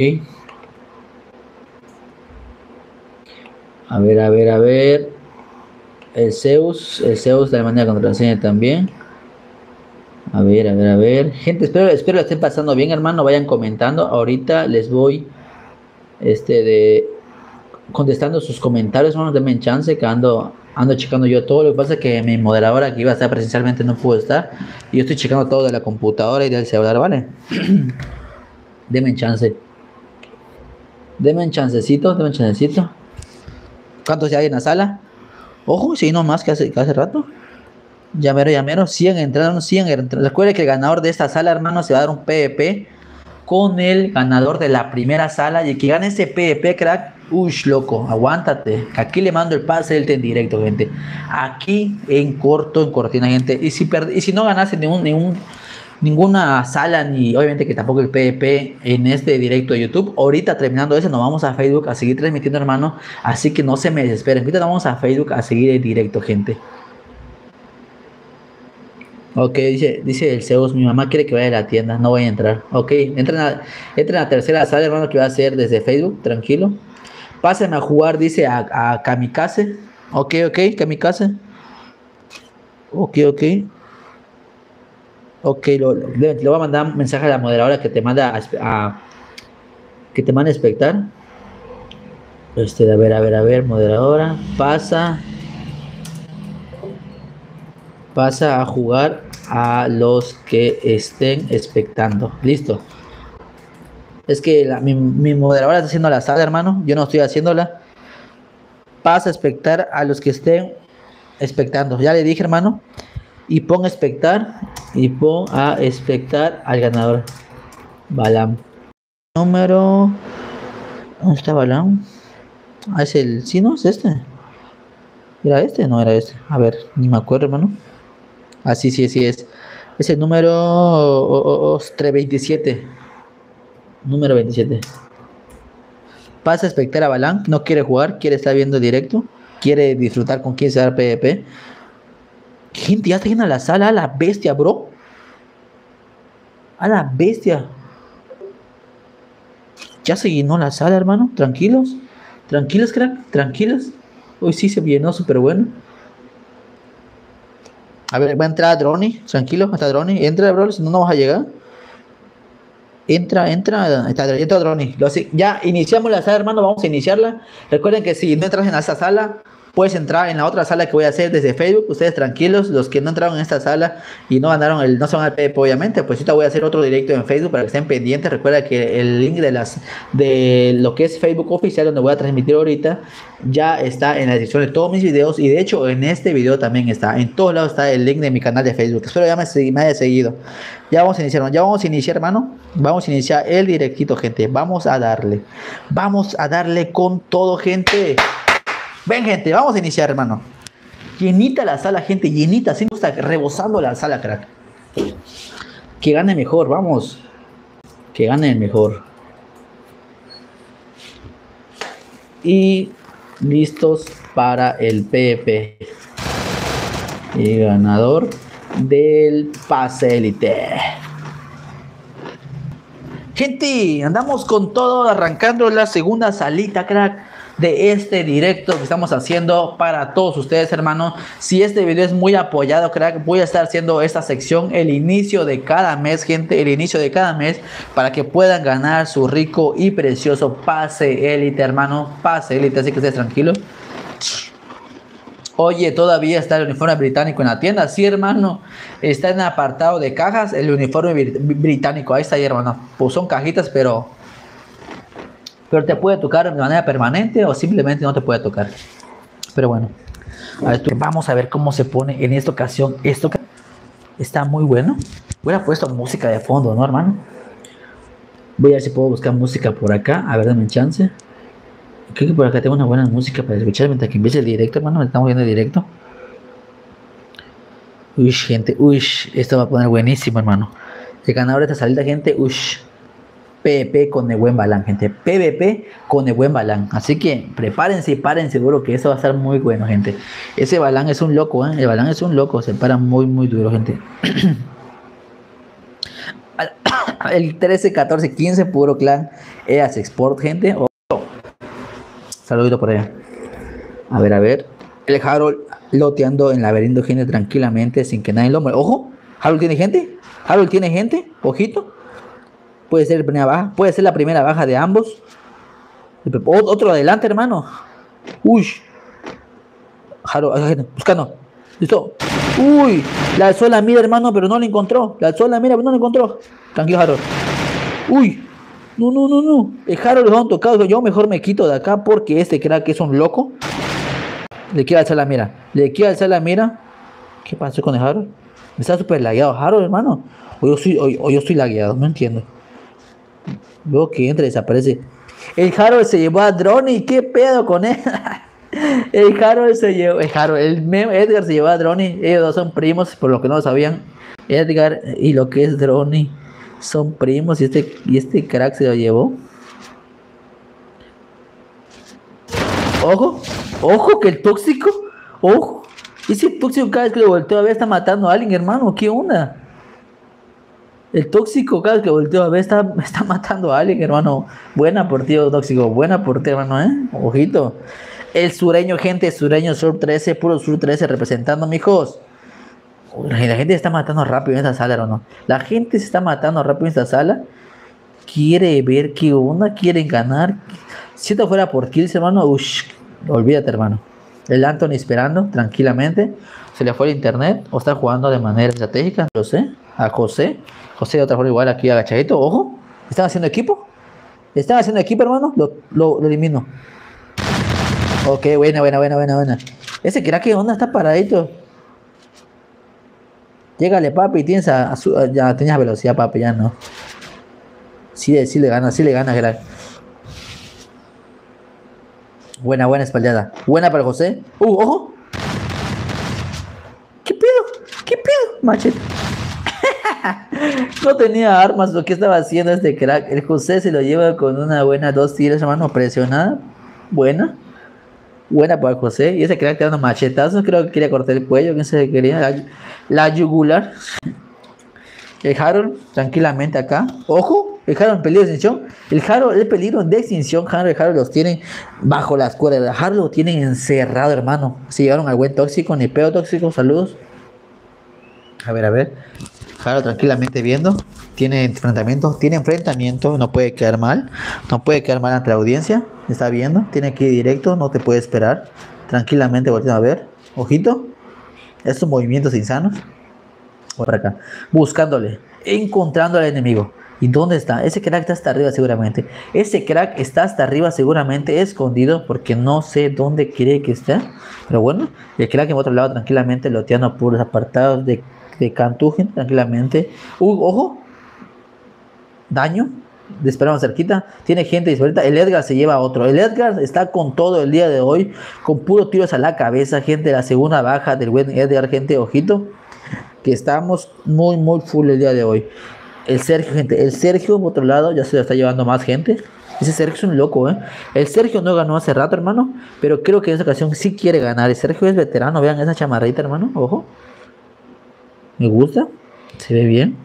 A ver, a ver, a ver. El Zeus, el Zeus la manera contraseña también. A ver, a ver, a ver. Gente, espero, espero la estén pasando bien, hermano. Vayan comentando. Ahorita les voy, este, de contestando sus comentarios, hermano. Denme chance que ando, ando checando yo todo. Lo que pasa es que mi moderadora que iba a estar presencialmente no pudo estar. Y yo estoy checando todo de la computadora y del celular, ¿vale? Denme chance. Denme chancecito, denme chancecito. ¿Cuántos ya hay en la sala? Ojo, si no más que hace, que hace rato. Llamero, llamero, cien entraron, cien entraron. Recuerde que el ganador de esta sala, hermano, se va a dar un PvP con el ganador de la primera sala. Y el que gane ese PvP, crack, ush, loco, aguántate. Aquí le mando el pase del en directo, gente. Aquí en corto, en cortina, gente. Y si, y si no ganase ningún, ningún, ninguna sala, ni obviamente que tampoco el PvP en este directo de YouTube, ahorita terminando ese, nos vamos a Facebook a seguir transmitiendo, hermano. Así que no se me desesperen. Ahorita nos vamos a Facebook a seguir el directo, gente. Ok, dice, dice el Zeus, mi mamá quiere que vaya a la tienda, no voy a entrar. Ok, entren a, entren a la tercera sala, hermano, que va a ser desde Facebook, tranquilo. Pásenme a jugar, dice a, a Kamikaze. Ok, ok, Kamikaze. Ok, ok. Ok, lo, lo- le, le voy a mandar un mensaje a la moderadora que te manda a, a- que te manda a espectar. Este, a ver, a ver, a ver, moderadora. Pasa, pasa a jugar a los que estén expectando. Listo. Es que la- mi, mi moderadora está haciendo la sala, hermano. Yo no estoy haciéndola. Pasa a expectar a los que estén expectando. Ya le dije, hermano. Y pon expectar. Y pon a expectar al ganador. Balam. Número. ¿Dónde está Balam? Ah, es el. ¿Sí, no? ¿Es este? ¿Era este? No era este. A ver, ni me acuerdo, hermano. Ah, sí, sí, sí es. Es el número oh, oh, oh, trescientos veintisiete. Número veintisiete. Pasa a expectar a Balam. No quiere jugar. Quiere estar viendo directo. Quiere disfrutar con quien se da PvP. Gente, ya está yendo a la sala, a la bestia, bro. A la bestia. Ya se llenó la sala, hermano. Tranquilos. Tranquilos, crack. Tranquilos. Hoy sí se llenó súper bueno. A ver, va a entrar Droni. Tranquilo, hasta Droni. Entra, bro, si no, no vas a llegar. Entra, entra, está, entra Droni. Lo hace- Ya iniciamos la sala, hermano. Vamos a iniciarla. Recuerden que si no entras en esta sala, puedes entrar en la otra sala que voy a hacer desde Facebook. Ustedes tranquilos, los que no entraron en esta sala y no ganaron el, no se van al P P, obviamente, pues ahorita voy a hacer otro directo en Facebook para que estén pendientes. Recuerda que el link de las de lo que es Facebook oficial, donde voy a transmitir ahorita, ya está en la descripción de todos mis videos. Y de hecho, en este video también está. En todos lados está el link de mi canal de Facebook. Espero ya me, me haya seguido. Ya vamos a iniciar, ya vamos a iniciar, hermano. Vamos a iniciar el directito, gente. Vamos a darle. Vamos a darle con todo, gente. Ven, gente, vamos a iniciar, hermano. Llenita la sala, gente, llenita. Así nos está rebosando la sala, crack. Que gane mejor, vamos. Que gane el mejor. Y listos para el PvP. Y ganador del pase élite. Gente, andamos con todo, arrancando la segunda salita, crack, de este directo que estamos haciendo para todos ustedes, hermano. Si este video es muy apoyado, crack, voy a estar haciendo esta sección el inicio de cada mes, gente, el inicio de cada mes, para que puedan ganar su rico y precioso pase élite, hermano, pase élite, así que estés tranquilo. Oye, todavía está el uniforme británico en la tienda. Sí, hermano. Está en el apartado de cajas el uniforme británico. Ahí está ahí, hermano. Pues son cajitas, pero... Pero te puede tocar de manera permanente o simplemente no te puede tocar. Pero bueno. A ver, vamos a ver cómo se pone en esta ocasión. Esto está muy bueno. Hubiera puesto música de fondo, ¿no, hermano? Voy a ver si puedo buscar música por acá. A ver, dame chance. Creo que por acá tengo una buena música para escuchar mientras que empiece el directo, hermano. Estamos viendo el directo. Uy, gente, uy, esto va a poner buenísimo, hermano. El ganador de esta salida, gente, uy. P V P con el buen Balán, gente. P V P con el buen Balán. Así que prepárense y paren seguro que eso va a estar muy bueno, gente. Ese Balán es un loco, ¿eh? El Balán es un loco. Se para muy, muy duro, gente. El trece, catorce, quince, puro clan. E A S Export, gente. Oh. Saludito por allá. A ver, a ver. El Harold loteando en laberinto, gente, tranquilamente, sin que nadie lo mueva. Ojo, Harold tiene gente. Harold tiene gente. Ojito. Puede ser la primera baja. Puede ser la primera baja de ambos. Otro adelante, hermano. Uy. Harold, buscando. Listo. Uy. La alzó la mira, hermano, pero no la encontró. La alzó la mira, pero no la encontró. Tranquilo, Harold. Uy. No, no, no, no. El Harold lo han tocado. Yo mejor me quito de acá porque este crack es un loco. Le quiere alzar la mira. Le quiere alzar la mira. ¿Qué pasó con el Harold? Está súper lagueado, Harold, hermano. O yo soy, o, o yo estoy lagueado, no entiendo. Luego que entra y desaparece. El Harold se llevó a Drone. ¿Qué pedo con él? El Harold se llevó. El Harold, el meme Edgar se llevó a Drone. Ellos dos son primos, por lo que no lo sabían. Edgar y lo que es Drone son primos. Y este, y este crack se lo llevó. Ojo, ojo que el tóxico. Ojo. Ese tóxico cada vez que lo volteo a ver está matando a alguien, hermano. ¿Qué onda? El tóxico cada vez que volteo a ver está, está matando a alguien, hermano. Buena por ti, tóxico. Buena por ti, hermano, ¿eh? Ojito. El sureño, gente. Sureño Sur trece. Puro Sur trece representando, mijos. Uy, la gente se está matando rápido en esta sala, ¿o no? La gente se está matando rápido en esta sala. Quiere ver qué onda. Quieren ganar. Si esto fuera por kills, hermano. Ush, olvídate, hermano. El Anthony esperando tranquilamente. Se le fue el internet. O está jugando de manera estratégica. No lo sé. A José. José de otra forma igual aquí agachadito. Ojo. ¿Están haciendo equipo? ¿Están haciendo equipo, hermano? Lo, lo, lo elimino. Ok, buena, buena, buena, buena, buena. Ese crack, ¿qué onda? Está paradito. Llégale, papi. Tienes a, a su, a, ya tenías velocidad, papi. Ya no. Sí, sí le gana, sí le gana, crack. Buena, buena espaldeada. Buena para José. Uh, ojo. ¿Qué pedo? ¿Qué pedo? Machete. No tenía armas. Lo que estaba haciendo este crack. El José se lo lleva con una buena dos tiros, hermano. Presionada. Buena. Buena para José. Y ese crack te da unos machetazos. Creo que quería cortar el cuello. ¿Quién se quería? La, la yugular. El Harold, tranquilamente acá. Ojo. El Harold en peligro de extinción. El Harold, el peligro de extinción. Harold, Harold los tienen bajo las cuerdas. Harold lo tienen encerrado, hermano. Se llevaron al buen tóxico. Ni pedo tóxico. Saludos. A ver, a ver. Harold tranquilamente viendo. Tiene enfrentamiento. Tiene enfrentamiento. No puede quedar mal. No puede quedar mal ante la audiencia. Está viendo. Tiene que ir directo. No te puede esperar. Tranquilamente volteando a ver. Ojito. Estos movimientos insanos. Por acá. Buscándole. Encontrando al enemigo. ¿Y dónde está? Ese crack está hasta arriba seguramente. Ese crack está hasta arriba seguramente escondido porque no sé dónde quiere que esté. Pero bueno, el crack en otro lado tranquilamente loteando por los apartados de, de Cantugen tranquilamente. Uh, ojo. Daño. Le esperamos cerquita. Tiene gente disuelta. El Edgar se lleva a otro. El Edgar está con todo el día de hoy. Con puros tiros a la cabeza, gente. La segunda baja del buen Edgar, gente. Ojito. Que estamos muy, muy full el día de hoy. El Sergio, gente, el Sergio, por otro lado, ya se lo está llevando más gente. Ese Sergio es un loco, ¿eh? El Sergio no ganó hace rato, hermano. Pero creo que en esta ocasión sí quiere ganar. El Sergio es veterano, vean esa chamarrita, hermano. Ojo. Me gusta. Se ve bien.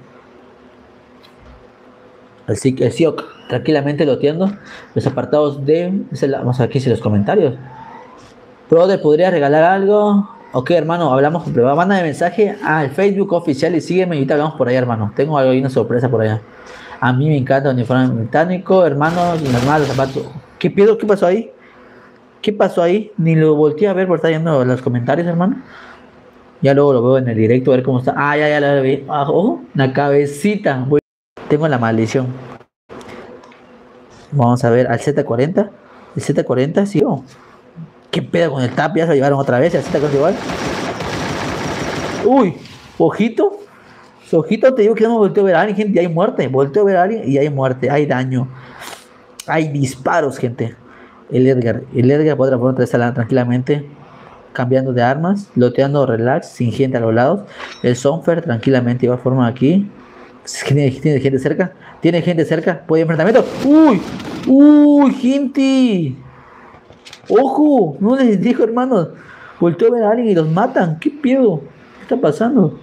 El, el Siok, tranquilamente loteando. Los apartados de... Vamos a ver aquí si los comentarios. Brother, ¿podría regalar algo? Ok, hermano, hablamos con privado. Manda mensaje al Facebook oficial y sígueme y ahorita hablamos por allá, hermano. Tengo algo ahí, una sorpresa por allá. A mí me encanta el uniforme británico, hermano, normal, los zapatos. ¿Qué pedo? ¿Qué pasó ahí? ¿Qué pasó ahí? Ni lo volteé a ver por estar viendo los comentarios, hermano. Ya luego lo veo en el directo a ver cómo está. Ah, ya, ya lo vi. Ah, ojo, una cabecita. Voy. Tengo la maldición. Vamos a ver al Z cuarenta. El Z cuarenta, sí, oh. ¿Qué pedo con el tap? Ya se lo llevaron otra vez. Así está igual. Uy, ojito. Ojito, te digo que no volteo a ver a alguien, gente. Y hay muerte. Volteo a ver a alguien y hay muerte. Hay daño. Hay disparos, gente. El Edgar. El Edgar podrá poner otra sala tranquilamente. Cambiando de armas. Loteando relax. Sin gente a los lados. El Sonfer tranquilamente va a formar aquí. ¿Tiene, tiene gente cerca? ¿Tiene gente cerca? ¿Puede enfrentamiento? ¡Uy! ¡Uy, gente! ¡Ojo! No les dijo, hermanos. Volteó a ver a alguien y los matan. ¿Qué pedo? ¿Qué está pasando?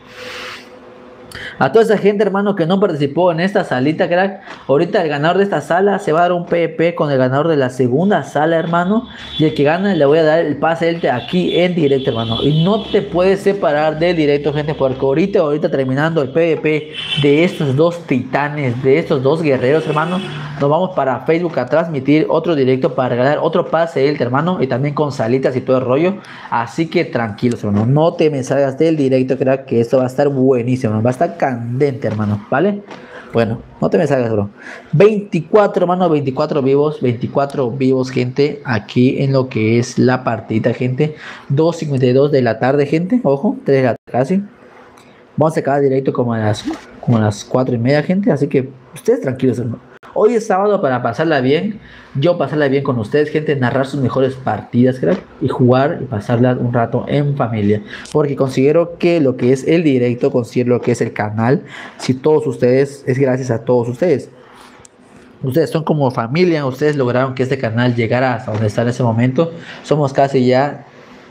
A toda esa gente, hermano, que no participó en esta salita, crack. Ahorita el ganador de esta sala se va a dar un PvP con el ganador de la segunda sala, hermano. Y el que gane le voy a dar el pase él aquí en directo, hermano. Y no te puedes separar del directo, gente, porque ahorita, ahorita terminando el PvP de estos dos titanes, de estos dos guerreros, hermano, nos vamos para Facebook a transmitir otro directo para regalar otro pase él, hermano. Y también con salitas y todo el rollo. Así que tranquilos, hermano. No te me salgas del directo, crack, que esto va a estar buenísimo, hermano. Va a estar candente, hermano, ¿vale? Bueno, no te me salgas, bro. veinticuatro, hermano, veinticuatro vivos, veinticuatro vivos, gente, aquí en lo que es la partida, gente. dos cincuenta y dos de la tarde, gente, ojo, tres de la tarde casi. Vamos a acabar directo como a las, como a las cuatro y media, gente, así que ustedes tranquilos, hermano. Hoy es sábado para pasarla bien, yo pasarla bien con ustedes, gente, narrar sus mejores partidas, crack, y jugar y pasarla un rato en familia, porque considero que lo que es el directo, considero lo que es el canal, si todos ustedes, es gracias a todos ustedes. Ustedes son como familia, ustedes lograron que este canal llegara hasta donde está en ese momento. Somos casi ya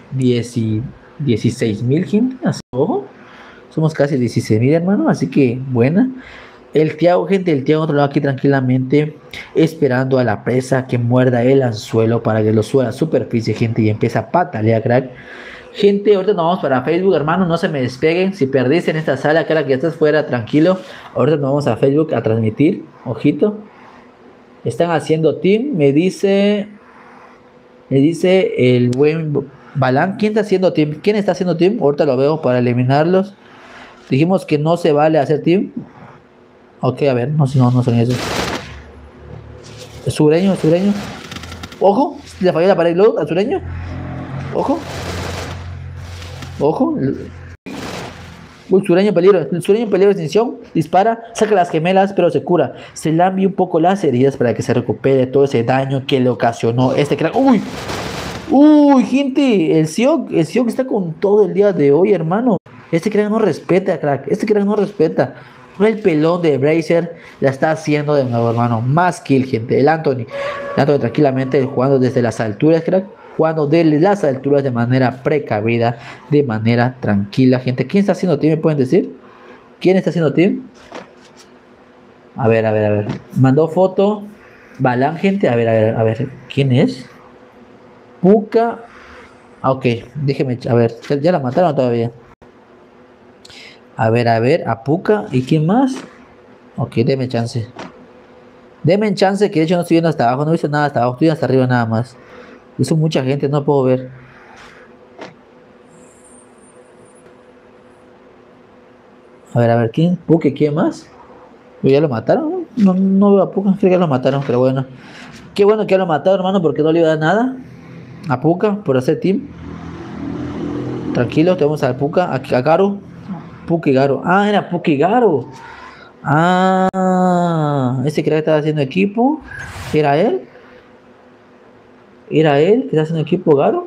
dieciséis mil, gente, así, ojo, somos casi dieciséis mil, hermano, así que buena. El Tiago, gente, el Tiago otro lado aquí tranquilamente, esperando a la presa que muerda el anzuelo para que lo suba a la superficie, gente, y empieza a patalear, crack. Gente, ahorita nos vamos para Facebook, hermano, no se me despeguen. Si perdiste en esta sala, crack, que ya estás fuera, tranquilo. Ahorita nos vamos a Facebook a transmitir, ojito. Están haciendo team, me dice, me dice el buen Balán. ¿Quién está haciendo team? ¿Quién está haciendo team? Ahorita lo veo para eliminarlos. Dijimos que no se vale hacer team. Ok, a ver, no, no, no son esos. Sureño, sureño. Ojo, le falló la pared load al sureño. Ojo. Ojo. Uy, sureño peligro. El sureño peligro de extinción. Dispara, saca las gemelas, pero se cura. Se lambie un poco las heridas para que se recupere todo ese daño que le ocasionó este crack. Uy. Uy, gente. El Siok, el Siok está con todo el día de hoy, hermano. Este crack no respeta, crack. Este crack no respeta. El pelón de Bracer la está haciendo de nuevo, hermano. Más kill, gente. El Anthony. El Anthony tranquilamente jugando desde las alturas, crack. Jugando desde las alturas de manera precavida. De manera tranquila, gente. ¿Quién está haciendo team? ¿Me pueden decir? ¿Quién está haciendo team? A ver, a ver, a ver. Mandó foto. Balán, gente. A ver, a ver, a ver. ¿Quién es? Puka. Ah, ok. Déjeme. A ver. ¿Ya la mataron todavía? A ver, a ver, a Puka. ¿Y quién más? Ok, deme chance. Deme chance, que de hecho no estoy viendo hasta abajo. No he visto nada hasta abajo, estoy hasta arriba nada más. Hizo mucha gente, no puedo ver. A ver, a ver, ¿quién? Puka, ¿quién más? ¿Ya lo mataron? No, no veo a Puka, creo que ya lo mataron, pero bueno. Qué bueno que ya lo mataron, hermano, porque no le iba a dar nada a Puka por hacer team. Tranquilo, tenemos a Puka, a, a Garo. Puka y Garo. Ah, era Puka y Garo. Ah, ese que estaba haciendo equipo. ¿Era él? ¿Era él que está haciendo equipo, Garo?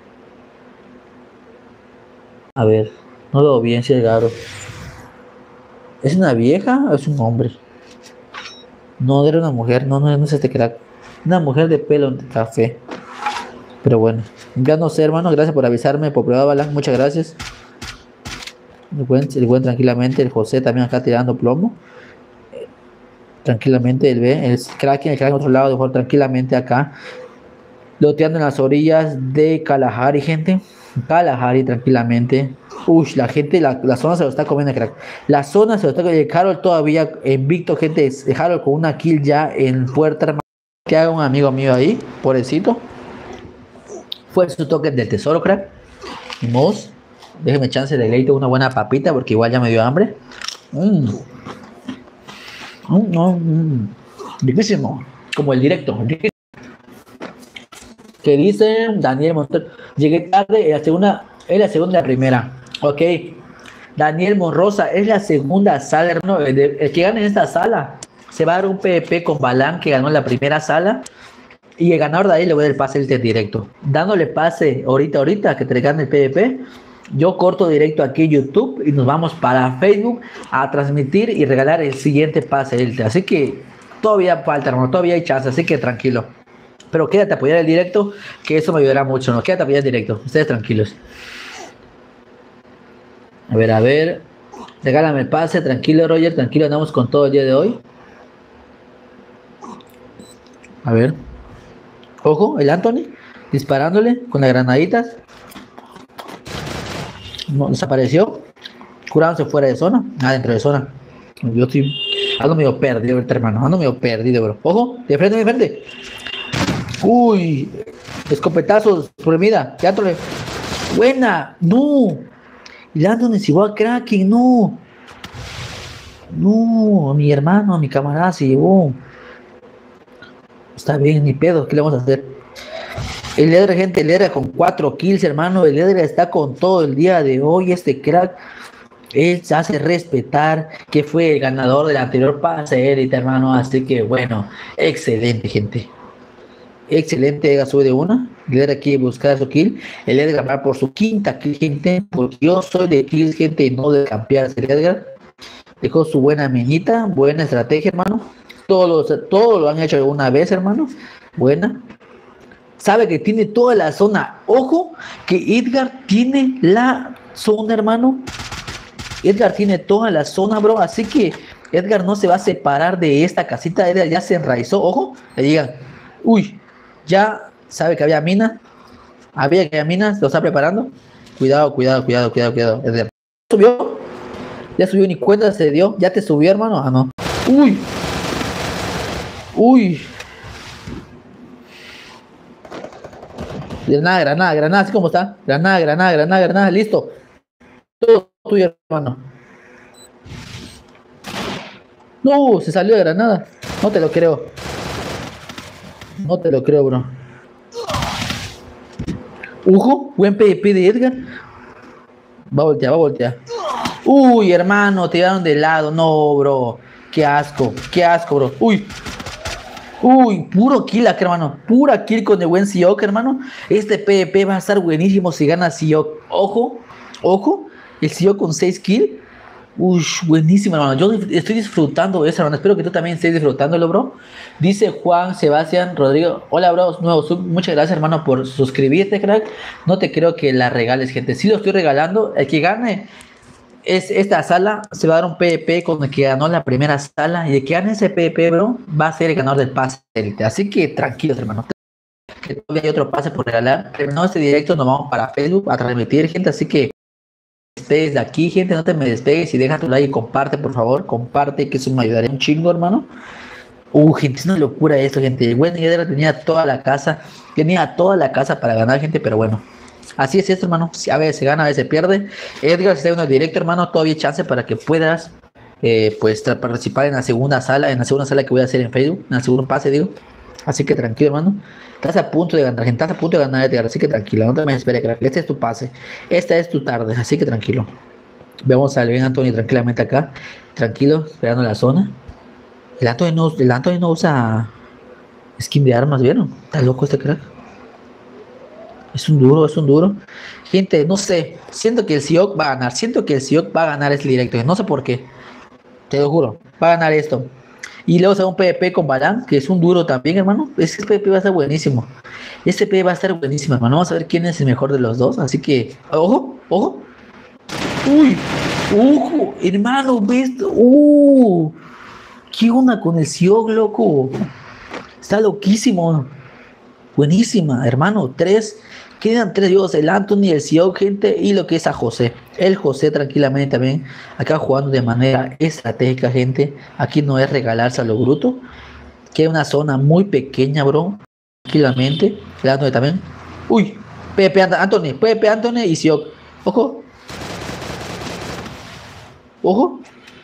A ver, no veo bien si es Garo. ¿Es una vieja o es un hombre? No, era una mujer. No, no, no es este crack. Una mujer de pelo de café. Pero bueno, ya no sé, hermano. Gracias por avisarme, por probar, Balán. Muchas gracias. El buen, el buen tranquilamente, el José también acá tirando plomo. Eh, tranquilamente, él ve, el crack en el crack en otro lado, de jugar tranquilamente acá. Loteando en las orillas de Kalahari, gente. Kalahari, tranquilamente. Uy, la gente, la, la zona se lo está comiendo, crack. La zona se lo está comiendo. Harold todavía invicto, gente. Harold con una kill ya en puerta, hermano. Que haga un amigo mío ahí, pobrecito. Fue su toque del tesoro, crack. Y Moss. Déjeme chance de deleite una buena papita porque igual ya me dio hambre. Mmm. Mm, mm, mm. Riquísimo. Como el directo. Riquísimo. Que dice Daniel Montero. Llegué tarde, en la segunda, es la segunda, la primera. Ok. Daniel Monrosa, es la segunda sala, hermano. El, el que gane en esta sala se va a dar un PvP con Balán, que ganó en la primera sala. Y el ganador de ahí le voy a dar el pase el directo. Dándole pase ahorita, ahorita, que te gane el PvP. Yo corto directo aquí en YouTube y nos vamos para Facebook a transmitir y regalar el siguiente pase Elite. Así que todavía falta, hermano, todavía hay chance, así que tranquilo. Pero quédate a apoyar el directo, que eso me ayudará mucho, ¿no? Quédate a apoyar el directo, ustedes tranquilos. A ver, a ver. Regálame el pase, tranquilo, Roger, tranquilo, andamos con todo el día de hoy. A ver. Ojo, el Anthony disparándole con las granaditas. No, desapareció. Curándose fuera de zona. Ah, dentro de zona. Yo estoy. Ando medio perdido, hermano. Ando medio perdido, bro. Ojo, de frente, de frente. Uy. Escopetazos. Por vida. Teatro. Buena. No. Y Anthony se llevó a Kraken. No. No. Mi hermano, mi camarada se llevó. Está bien, ni pedo. ¿Qué le vamos a hacer? El Edra, gente, el Edra con cuatro kills, hermano. El Edra está con todo el día de hoy. Este crack, él se hace respetar que fue el ganador del anterior pase Elite, hermano. Así que bueno, excelente, gente. Excelente, Edgar sube de una. El Edra quiere buscar su kill. El Edgar va por su quinta kill, gente. Porque yo soy de kills, gente, y no de campear. El Edgar dejó su buena minita, buena estrategia, hermano. Todos, los, todos lo han hecho alguna vez, hermano. Buena. Sabe que tiene toda la zona. Ojo, que Edgar tiene la zona, hermano. Edgar tiene toda la zona, bro. Así que Edgar no se va a separar de esta casita. Edgar ya se enraizó. Ojo, le digan. Uy, ya sabe que había mina. Había que había minas. Lo está preparando. Cuidado, cuidado, cuidado, cuidado, cuidado. Edgar. ¿Subió? Ya subió, ni cuenta se dio. ¿Ya te subió, hermano? Ah, no. Uy. Uy. Granada, granada, granada, así como está. Granada, granada, granada, granada, listo. Todo tuyo, hermano. No, se salió de granada. No te lo creo. No te lo creo, bro. Ujo, buen PvP de Edgar. Va a voltear, va a voltear. Uy, hermano, te llevaron de lado. No, bro. Qué asco, qué asco, bro. Uy. Uy, puro kill acá, hermano. Pura kill con el buen Siok, hermano. Este PvP va a estar buenísimo si gana Siok. Ojo, ojo. El Siok con seis kills. Uy, buenísimo, hermano. Yo estoy disfrutando de eso, hermano. Espero que tú también estés disfrutándolo, bro. Dice Juan Sebastián Rodrigo. Hola, bro. Nuevo sub. Muchas gracias, hermano, por suscribirte, crack. No te creo que la regales, gente. Sí lo estoy regalando. El que gane es esta sala se va a dar un PvP con el que ganó la primera sala, y el que gane ese PvP, bro, va a ser el ganador del pase Elite. Así que tranquilos, hermano, que todavía hay otro pase por regalar. Terminado este directo, nos vamos para Facebook a transmitir, gente. Así que estés de aquí, gente, no te me despegues y deja tu like y comparte, por favor. Comparte, que eso me ayudaría un chingo, hermano. Uh, gente, es una locura esto, gente. El buen Edgar tenía toda la casa, tenía toda la casa para ganar, gente, pero bueno. Así es esto, hermano. A veces se gana, a veces se pierde. Edgar, si está en el directo, hermano, todavía hay chance para que puedas eh, pues participar en la segunda sala, en la segunda sala que voy a hacer en Facebook, en el segundo pase, digo. Así que tranquilo, hermano. Estás a punto de ganar, gente. Estás a punto de ganar, Edgar. Así que tranquilo, no te me esperes, crack. Este es tu pase. Esta es tu tarde, así que tranquilo. Vemos al bien Anthony tranquilamente acá. Tranquilo, esperando la zona. El Anthony no, el Anthony no usa skin de armas, ¿vieron? Está loco este crack. Es un duro, es un duro. Gente, no sé. Siento que el Siok va a ganar. Siento que el Siok va a ganar este directo. No sé por qué. Te lo juro. Va a ganar esto. Y luego se da un PvP con Balan, que es un duro también, hermano. Este PvP va a estar buenísimo. Este PvP va a estar buenísimo, hermano. Vamos a ver quién es el mejor de los dos. Así que, ojo, ojo. Uy, ojo, hermano, ¿ves? Uh, ¿qué onda con el Siok, loco? Está loquísimo. Buenísima, hermano. Tres. Quedan tres dios, el Anthony, el Siok, gente, y lo que es a José. El José tranquilamente también, acá jugando de manera estratégica, gente. Aquí no es regalarse a lo bruto. Queda una zona muy pequeña, bro. Tranquilamente. El Anthony también. Uy, Pepe Anthony, Pepe Anthony y Siok. Ojo. Ojo.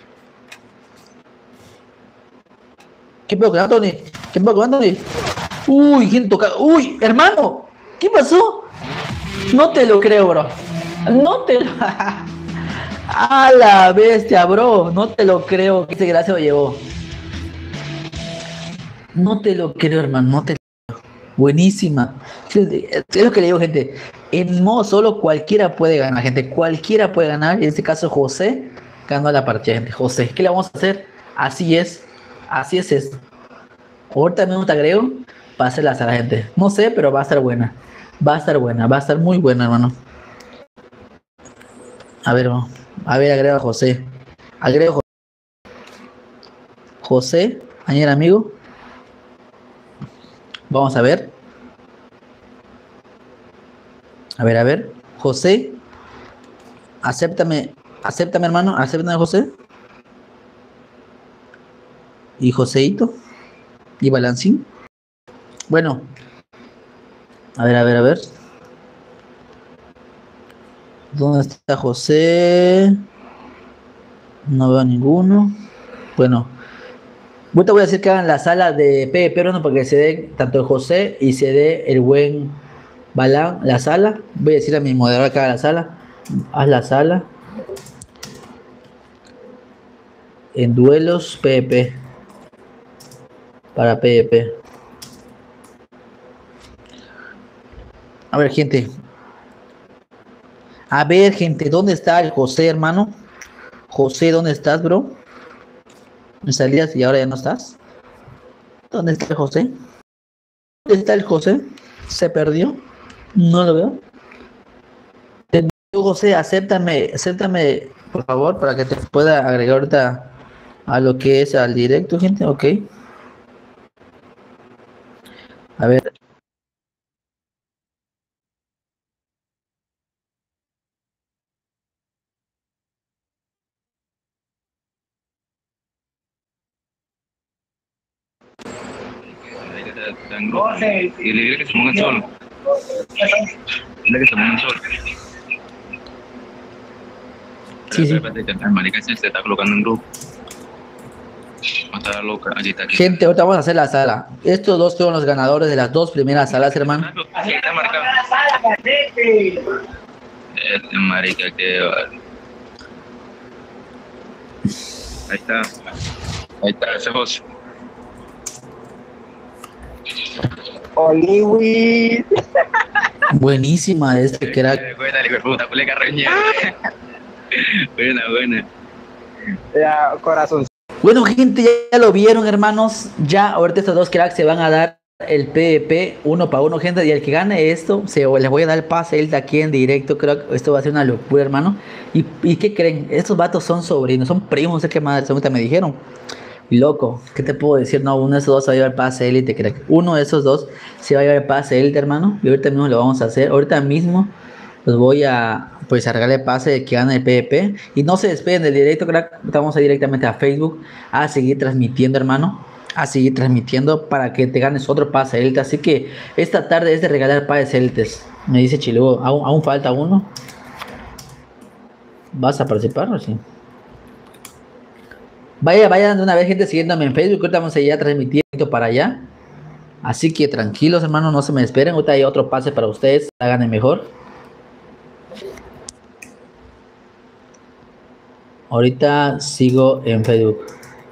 ¿Qué pedo con Anthony? ¿Qué pedo con Anthony? Uy, ¿quién toca? Uy, hermano, ¿qué pasó? No te lo creo, bro. No te lo... A la bestia, bro. No te lo creo. Qué desgracia lo llevó. No te lo creo, hermano. No te lo creo. Buenísima. Es lo que le digo, gente. En modo solo cualquiera puede ganar, gente. Cualquiera puede ganar. En este caso, José ganó la partida, gente. José, ¿qué le vamos a hacer? Así es. Así es esto. Ahorita mismo te agrego para hacer la sala, gente. No sé, pero va a estar buena. Va a estar buena. Va a estar muy buena, hermano. A ver, vamos. A ver, agrega a José. Agrego a José. José, añadir amigo. Vamos a ver. A ver, a ver. José, acéptame. Acéptame, hermano. Acéptame, José. Y Joséito. Y Balancín. Bueno. A ver, a ver, a ver. ¿Dónde está José? No veo ninguno. Bueno. Yo te voy a decir que hagan la sala de P V P, ¿no? Para que se dé tanto el José y se dé el buen Balán la sala. Voy a decir a mi moderador que haga la sala. Haz la sala. En duelos P V P. Para P V P. A ver, gente. A ver, gente, ¿dónde está el José, hermano? José, ¿dónde estás, bro? Me salías y ahora ya no estás. ¿Dónde está el José? ¿Dónde está el José? ¿Se perdió? No lo veo. José, acéptame, acéptame, por favor, para que te pueda agregar ahorita a lo que es al directo, gente. Ok. A ver. Y le diré que se pongan solo. Dile que se pongan solo. Sí, sí. El marica se está colocando en grupo. Está loca, allí está aquí. Gente, ahorita vamos a hacer la sala. Estos dos son los ganadores de las dos primeras salas, hermano. Este marica que... Ahí está. Ahí está, ese José. Oliwi. Buenísima este crack. Buena, le puta, pule carreña. Buena, buena. Ya, corazón. Bueno, gente, ya, ya lo vieron, hermanos. Ya ahorita estos dos cracks se van a dar el P V P uno para uno, gente. Y el que gane esto, se, les voy a dar el pase él de aquí en directo. Creo que esto va a ser una locura, hermano. ¿Y, y qué creen? Estos vatos son sobrinos, son primos, no sé qué madre, ahorita me dijeron. Loco, ¿qué te puedo decir? No, uno de esos dos se va a llevar el pase élite, crack. Uno de esos dos se va a llevar el pase élite, hermano. Y ahorita mismo lo vamos a hacer. Ahorita mismo los voy a, pues, a regalar el pase de que gana el P V P. Y no se despeguen del directo, crack. Vamos a ir directamente a Facebook a seguir transmitiendo, hermano. A seguir transmitiendo para que te ganes otro pase élite. Así que esta tarde es de regalar pases élites. Me dice Chilugo, ¿aún, aún falta uno? ¿Vas a participar o sí? Vaya, vayan de una vez, gente, siguiéndome en Facebook. Ahorita vamos a ir a transmitir para allá. Así que tranquilos, hermanos, no se me esperen. Ahorita hay otro pase para ustedes. Hagan mejor. Ahorita sigo en Facebook.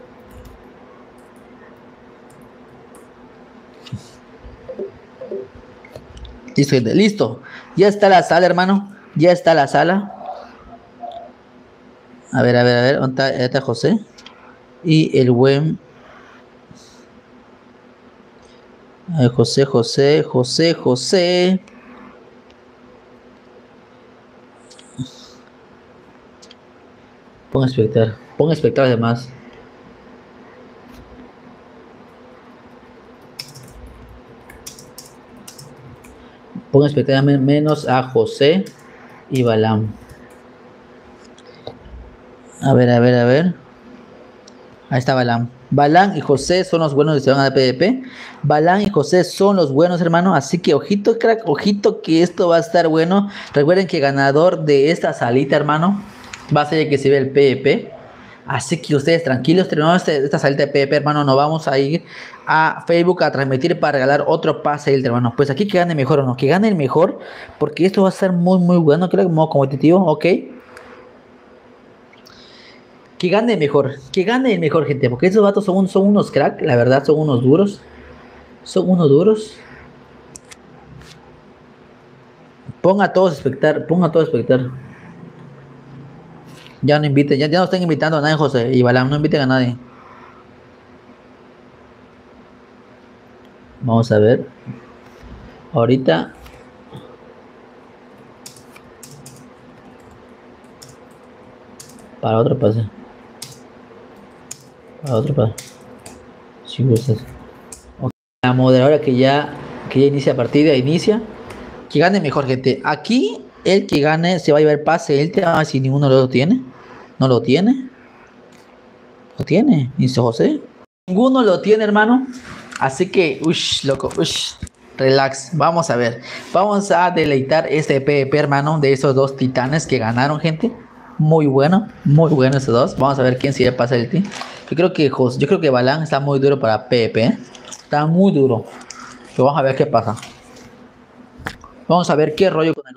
Listo, gente. Listo. Ya está la sala, hermano. Ya está la sala. A ver, a ver, a ver. ¿Dónde está, ¿dónde está José? Y el buen... Ay, José, José, José, José. Pon espectar. Pon espectar además. Pon espectar menos a José y Balam. A ver, a ver, a ver. Ahí está Balam. Balam y José son los buenos que se van a dar P V P. Balam y José son los buenos, hermano. Así que ojito, crack, ojito que esto va a estar bueno. Recuerden que ganador de esta salita, hermano, va a ser el que se ve el P V P. Así que ustedes tranquilos, terminamos este, esta salita de P V P, hermano. Nos vamos a ir a Facebook a transmitir para regalar otro pase, hermano. Pues aquí que gane mejor o no, que gane el mejor, porque esto va a ser muy, muy bueno. Creo que modo competitivo, ok. Que gane mejor, que gane el mejor, gente, porque esos vatos son, son unos crack, la verdad, son unos duros. Son unos duros. Ponga a todos a espectar, ponga a todos a espectar. Ya no inviten, ya, ya no están invitando a nadie, José y Balam, no inviten a nadie. Vamos a ver. Ahorita. Para otro pase. Para otro pase. Si gustas. Okay. La moderadora que ya, que ya inicia partida, inicia. Que gane mejor, gente. Aquí, el que gane se va a llevar pase. El tema si ninguno lo tiene. No lo tiene. Lo tiene. Dice José. Ninguno lo tiene, hermano. Así que, ush, loco, ush. Relax. Vamos a ver. Vamos a deleitar este PvP, hermano, de esos dos titanes que ganaron, gente. Muy bueno, muy bueno esos dos. Vamos a ver quién sigue pasa el team. Yo creo que Jos, yo creo que Balan está muy duro para PvP, ¿eh? Está muy duro. Pero vamos a ver qué pasa. Vamos a ver qué rollo con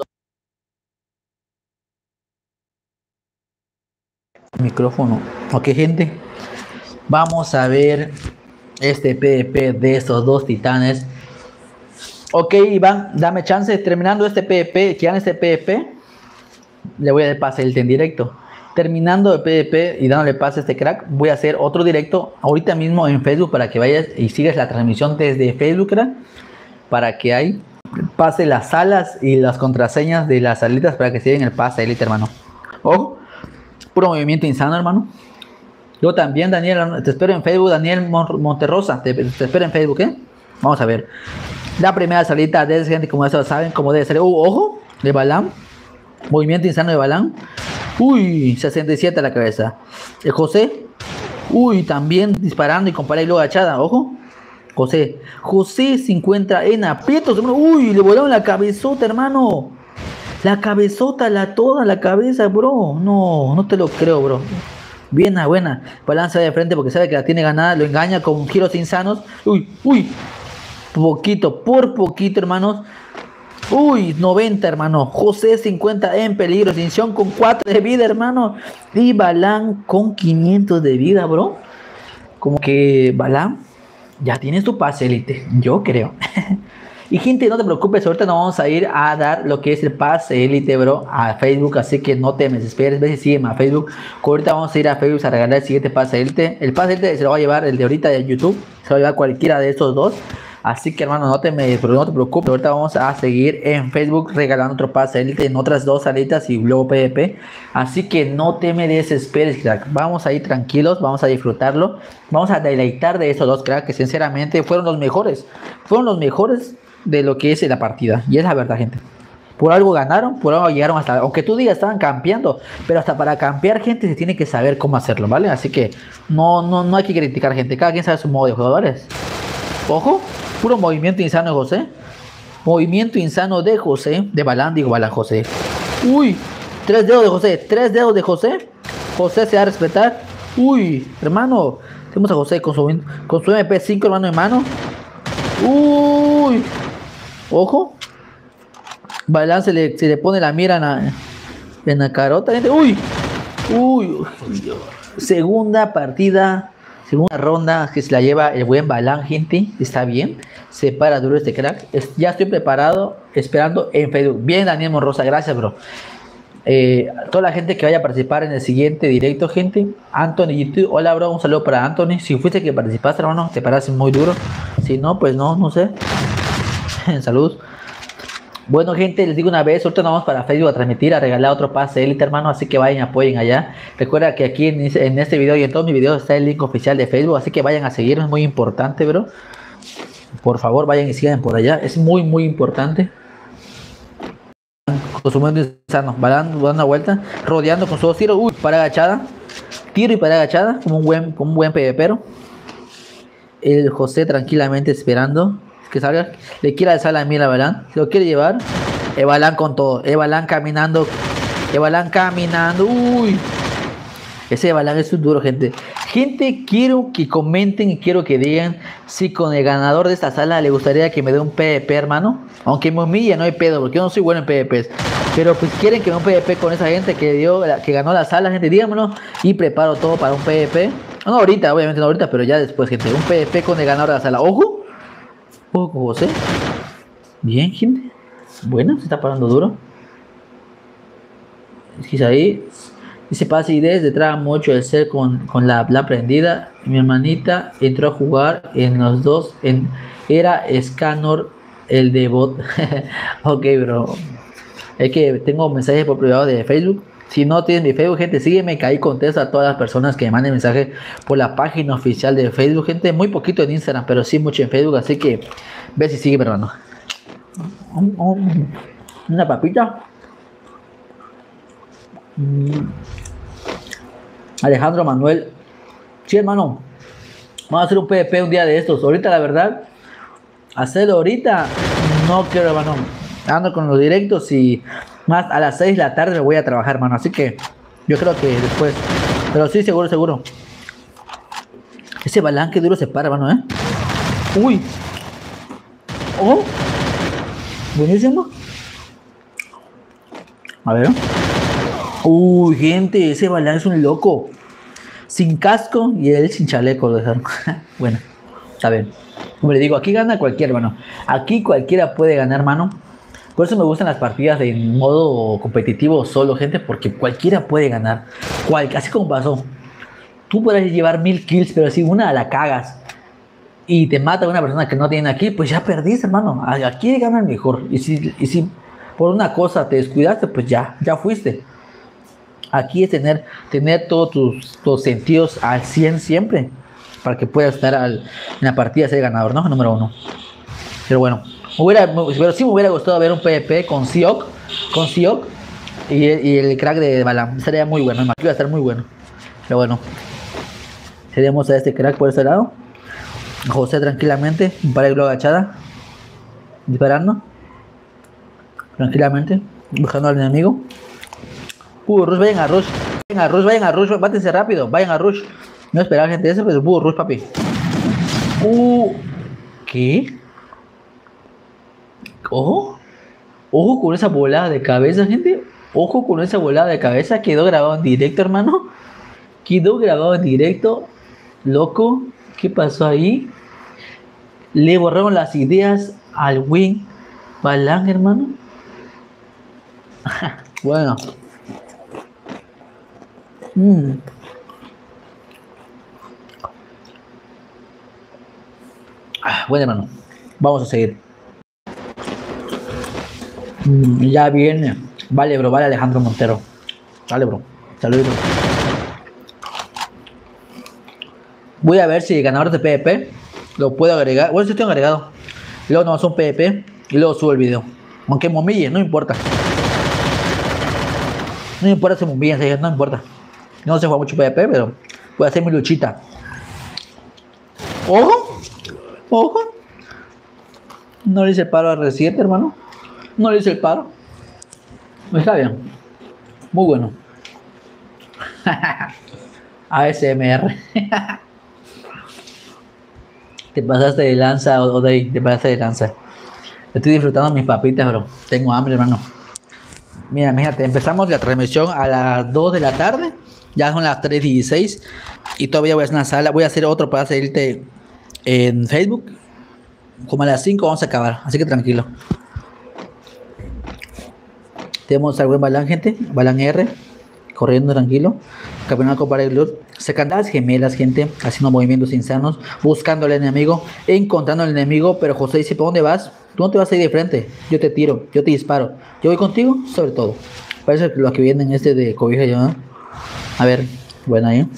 el micrófono. Ok, gente. Vamos a ver este PvP de estos dos titanes. Ok, Iván, dame chance. Terminando este PvP, que hagan este PvP, le voy a dar pase el en directo. Terminando el PvP y dándole pase a este crack, voy a hacer otro directo ahorita mismo en Facebook para que vayas y sigas la transmisión desde Facebook, crack, para que ahí pase las salas y las contraseñas de las salitas para que se den el pase elite, hermano. Ojo, puro movimiento insano, hermano. Yo también, Daniel, te espero en Facebook, Daniel Monterrosa, te, te espero en Facebook, ¿eh? Vamos a ver. La primera salita de gente, como eso saben, como debe ser. Uh, ojo, de Balam. Movimiento insano de Balam. Uy, sesenta y siete a la cabeza. El José. Uy, también disparando y con pared y luego agachada. Ojo. José. José se encuentra en aprietos. Uy, le volaron la cabezota, hermano. La cabezota, la toda la cabeza, bro. No, no te lo creo, bro. Bien, buena. Balanza de frente porque sabe que la tiene ganada. Lo engaña con giros insanos. Uy, uy. Poquito, por poquito, hermanos. Uy, noventa, hermano. José cincuenta en peligro. Extinción con cuatro de vida, hermano. Y Balan con quinientos de vida, bro. Como que Balan ya tienes tu pase élite. Yo creo. Y gente, no te preocupes. Ahorita nos vamos a ir a dar lo que es el pase élite, bro, a Facebook. Así que no te me desesperes. Ves y sígueme a Facebook. Ahorita vamos a ir a Facebook a regalar el siguiente pase élite. El pase élite se lo va a llevar el de ahorita de YouTube. Se lo va a llevar cualquiera de estos dos. Así que, hermano, no te, me, no te preocupes. Ahorita vamos a seguir en Facebook regalando otro pase élite en otras dos salitas y luego PvP. Así que no te me desesperes, crack. Vamos a ir tranquilos, vamos a disfrutarlo. Vamos a deleitar de esos dos cracks que sinceramente fueron los mejores. Fueron los mejores de lo que es la partida. Y es la verdad, gente. Por algo ganaron, por algo llegaron hasta... Aunque tú digas, estaban campeando. Pero hasta para campear, gente, se tiene que saber cómo hacerlo, ¿vale? Así que no, no, no hay que criticar, gente. Cada quien sabe su modo de jugadores. Ojo. Puro movimiento insano de José. Movimiento insano de José. De Balan, digo Balan José. Uy, tres dedos de José. Tres dedos de José. José se va a respetar. Uy, hermano. Tenemos a José con su, con su M P cinco, hermano, en mano. Uy. Ojo. Balan se le, se le pone la mira en la, en la carota, gente. Uy. Uy. Segunda partida. Segunda ronda que se la lleva el buen Balan, gente. Está bien. Se para duro este crack. Es, ya estoy preparado. Esperando en Facebook. Bien, Daniel Monrosa. Gracias, bro. Eh, toda la gente que vaya a participar en el siguiente directo, gente. Anthony YouTube. Hola, bro. Un saludo para Anthony. Si fuiste que participaste, hermano, te paraste muy duro. Si no, pues no, no sé. Saludos. Bueno, gente, les digo una vez, ahorita nos vamos para Facebook a transmitir, a regalar otro pase élite, hermano, así que vayan, apoyen allá. Recuerda que aquí en, en este video y en todos mis videos está el link oficial de Facebook, así que vayan a seguirme, es muy importante, bro. Por favor, vayan y sigan por allá, es muy, muy importante. Consumiendo insano, balando, dando una vuelta, rodeando con sus dos tiros, uy, para agachada, tiro y para agachada, como un buen, como un buen PvPero. El José tranquilamente esperando que salga, le quiere alzar la mira a Balan, se lo quiere llevar. Balan con todo, Balan caminando, Balan caminando, uy, ese Balan es un duro, gente. Gente, quiero que comenten y quiero que digan si con el ganador de esta sala le gustaría que me dé un PvP, hermano. Aunque me humille, no hay pedo, porque yo no soy bueno en PvPs. Pero pues quieren que me dé un PvP con esa gente que dio, que ganó la sala, gente, díganmelo. Y preparo todo para un PvP. No ahorita, obviamente no ahorita, pero ya después, gente. Un PvP con el ganador de la sala. Ojo. Ojo, José. Bien, gente. Bueno, se está parando duro. Es ahí. Dice pase ideas detrás mucho el ser con, con la, la prendida. Mi hermanita entró a jugar en los dos. En, era Scanor el de bot. Ok, bro. Es que tengo mensajes por privado de Facebook. Si no tienes mi Facebook, gente, sígueme, que ahí contesto a todas las personas que me manden mensajes por la página oficial de Facebook, gente. Muy poquito en Instagram, pero sí mucho en Facebook. Así que ve si sigue, hermano. Una papita. Alejandro Manuel. Sí, hermano. Vamos a hacer un P V P un día de estos. Ahorita, la verdad, hacerlo ahorita no quiero, hermano. Ando con los directos y más a las seis de la tarde me voy a trabajar, hermano. Así que yo creo que después. Pero sí, seguro, seguro. Ese balán que duro se para, hermano, ¿eh? Uy. Oh. Buenísimo. A ver. Uy, gente, ese balán es un loco. Sin casco y él sin chaleco lo dejaron. Bueno, está bien. Como le digo, aquí gana cualquiera, hermano. Aquí cualquiera puede ganar, hermano. Por eso me gustan las partidas de modo competitivo solo, gente, porque cualquiera puede ganar. Cual, así como pasó. Tú podrás llevar mil kills, pero si una la cagas y te mata una persona que no tiene aquí, pues ya perdiste, hermano. Aquí gana el mejor. Y si, y si por una cosa te descuidaste, pues ya, ya fuiste. Aquí es tener, tener todos tus, tus sentidos al cien siempre, para que puedas estar al, en la partida ser ganador, ¿no? Número uno. Pero bueno, me hubiera, pero sí me hubiera gustado ver un P V P con Siok, con Siok y, y el crack de Balam. Sería muy bueno, iba a estar muy bueno. Pero bueno, cedemos a este crack por este lado. José tranquilamente, un par de globo agachada, disparando tranquilamente, buscando al enemigo. Uh, Rush, vayan a Rush, vayan a Rush, vayan a Rush, bátense rápido, vayan a Rush. No esperar, gente, eso, pero uh, Rush, papi. Uh, ¿qué? Ojo, ojo con esa volada de cabeza, gente. Ojo con esa volada de cabeza. Quedó grabado en directo, hermano. Quedó grabado en directo. Loco, ¿qué pasó ahí? Le borraron las ideas al Wing Balan, hermano. Bueno. Mm. Ah, bueno, hermano. Vamos a seguir. Mm, ya viene. Vale, bro. Vale, Alejandro Montero. Vale, bro. Saludos. Voy a ver si el ganador de P V P lo puedo agregar. Bueno, si estoy agregado. Luego no hace un P V P y luego subo el video. Aunque me humille, no importa. No importa si me humillan, no importa. No se juega mucho P V P, pero voy a hacer mi luchita. ¡Ojo! ¡Ojo! No le hice el paro a Reciente, hermano. No le hice el paro. Está bien. Muy bueno. A S M R. Te pasaste de lanza, Odey. Te pasaste de lanza. Estoy disfrutando mis papitas, bro. Tengo hambre, hermano. Mira, fíjate, empezamos la transmisión a las dos de la tarde. Ya son las tres dieciséis. Y todavía voy a hacer una sala. Voy a hacer otro para seguirte en Facebook. Como a las cinco vamos a acabar. Así que tranquilo. Tenemos al buen Balan, gente. Balan R. Corriendo tranquilo. Campeonato para el Lord. Secandadas gemelas, gente. Haciendo movimientos insanos. Buscando al enemigo. Encontrando al enemigo. Pero José dice: ¿para dónde vas? Tú no te vas a ir de frente. Yo te tiro. Yo te disparo. Yo voy contigo, sobre todo. Parece que los que vienen este de cobija yo, ¿no? A ver. Bueno ahí.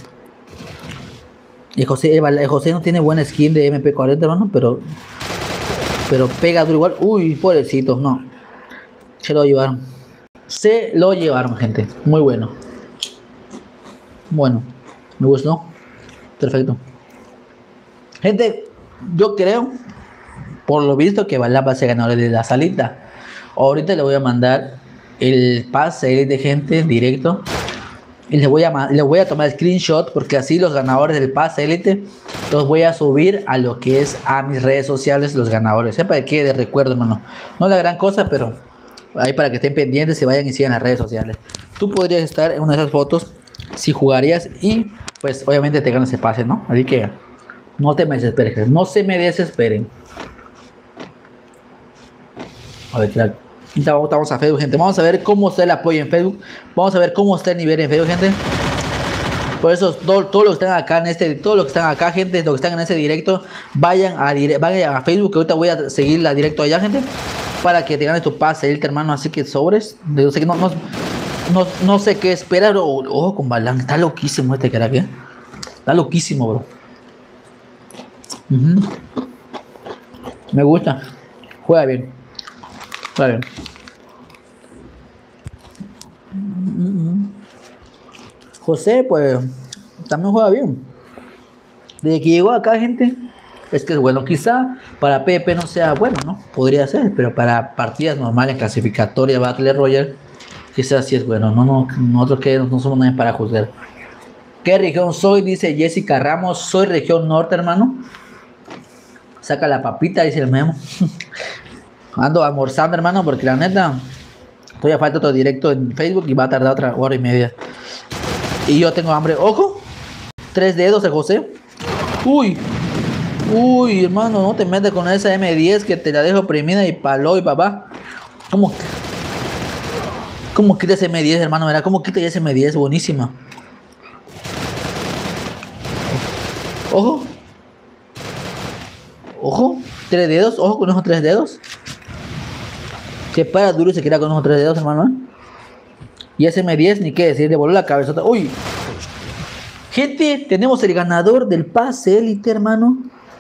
Y José, el José no tiene buena skin de M P cuarenta, hermano. Pero. Pero pega duro igual. Uy, pobrecito. No. Se lo llevaron. Se lo llevaron, gente. Muy bueno. Bueno. Me gustó. Perfecto. Gente, yo creo, por lo visto, que Balan va a ser ganador de la salita. Ahorita le voy a mandar el pase de gente directo. Y le voy a le voy a tomar screenshot, porque así los ganadores del pase élite los voy a subir a lo que es a mis redes sociales, los ganadores. Sepa de qué, de recuerdo, hermano. No la gran cosa, pero ahí para que estén pendientes y vayan y sigan las redes sociales. Tú podrías estar en una de esas fotos si jugarías y pues obviamente te ganas ese pase, ¿no? Así que no te me desesperes, no se me desesperen. A ver, crack. Ya vamos a Facebook, gente. Vamos a ver cómo está el apoyo en Facebook. Vamos a ver cómo está el nivel en Facebook, gente. Por eso, todos todo los que están acá en este, todos los que están acá, gente, los que están en ese directo, vayan a, vayan a Facebook, que ahorita voy a seguir la directo allá, gente, para que te ganes tu pase, el hermano. Así que sobres. Yo sé que no, no, no, no sé qué esperar. Ojo oh, con Balán, está loquísimo este crack, ¿eh? Está loquísimo, bro. Uh-huh. Me gusta. Juega bien. Juega bien. Uh-huh. José, pues, también juega bien. Desde que llegó acá, gente, es que es bueno. Quizá para P V P no sea bueno, ¿no? Podría ser, pero para partidas normales, clasificatorias, Battle Royale, quizás sí es bueno. No, no, nosotros que no somos nadie para juzgar. ¿Qué región soy? Dice Jessica Ramos. Soy región norte, hermano. Saca la papita, dice el memo. Ando almorzando, hermano, porque la neta, todavía falta otro directo en Facebook y va a tardar otra hora y media. Y yo tengo hambre. ¡Ojo! Tres dedos de José. ¡Uy! ¡Uy, hermano! No te metas con esa M diez que te la dejo oprimida y palo y papá. ¿Cómo? ¿Cómo quita ese M diez, hermano? Verá, ¿cómo quita ese M diez? Buenísima. ¡Ojo! ¡Ojo! Tres dedos. ¡Ojo con esos tres dedos! Que para duro y se queda con esos tres dedos, hermano, ¿eh? Y ese M diez, ni qué decir, le voló la cabezota. ¡Uy! Gente, tenemos el ganador del pase élite, hermano.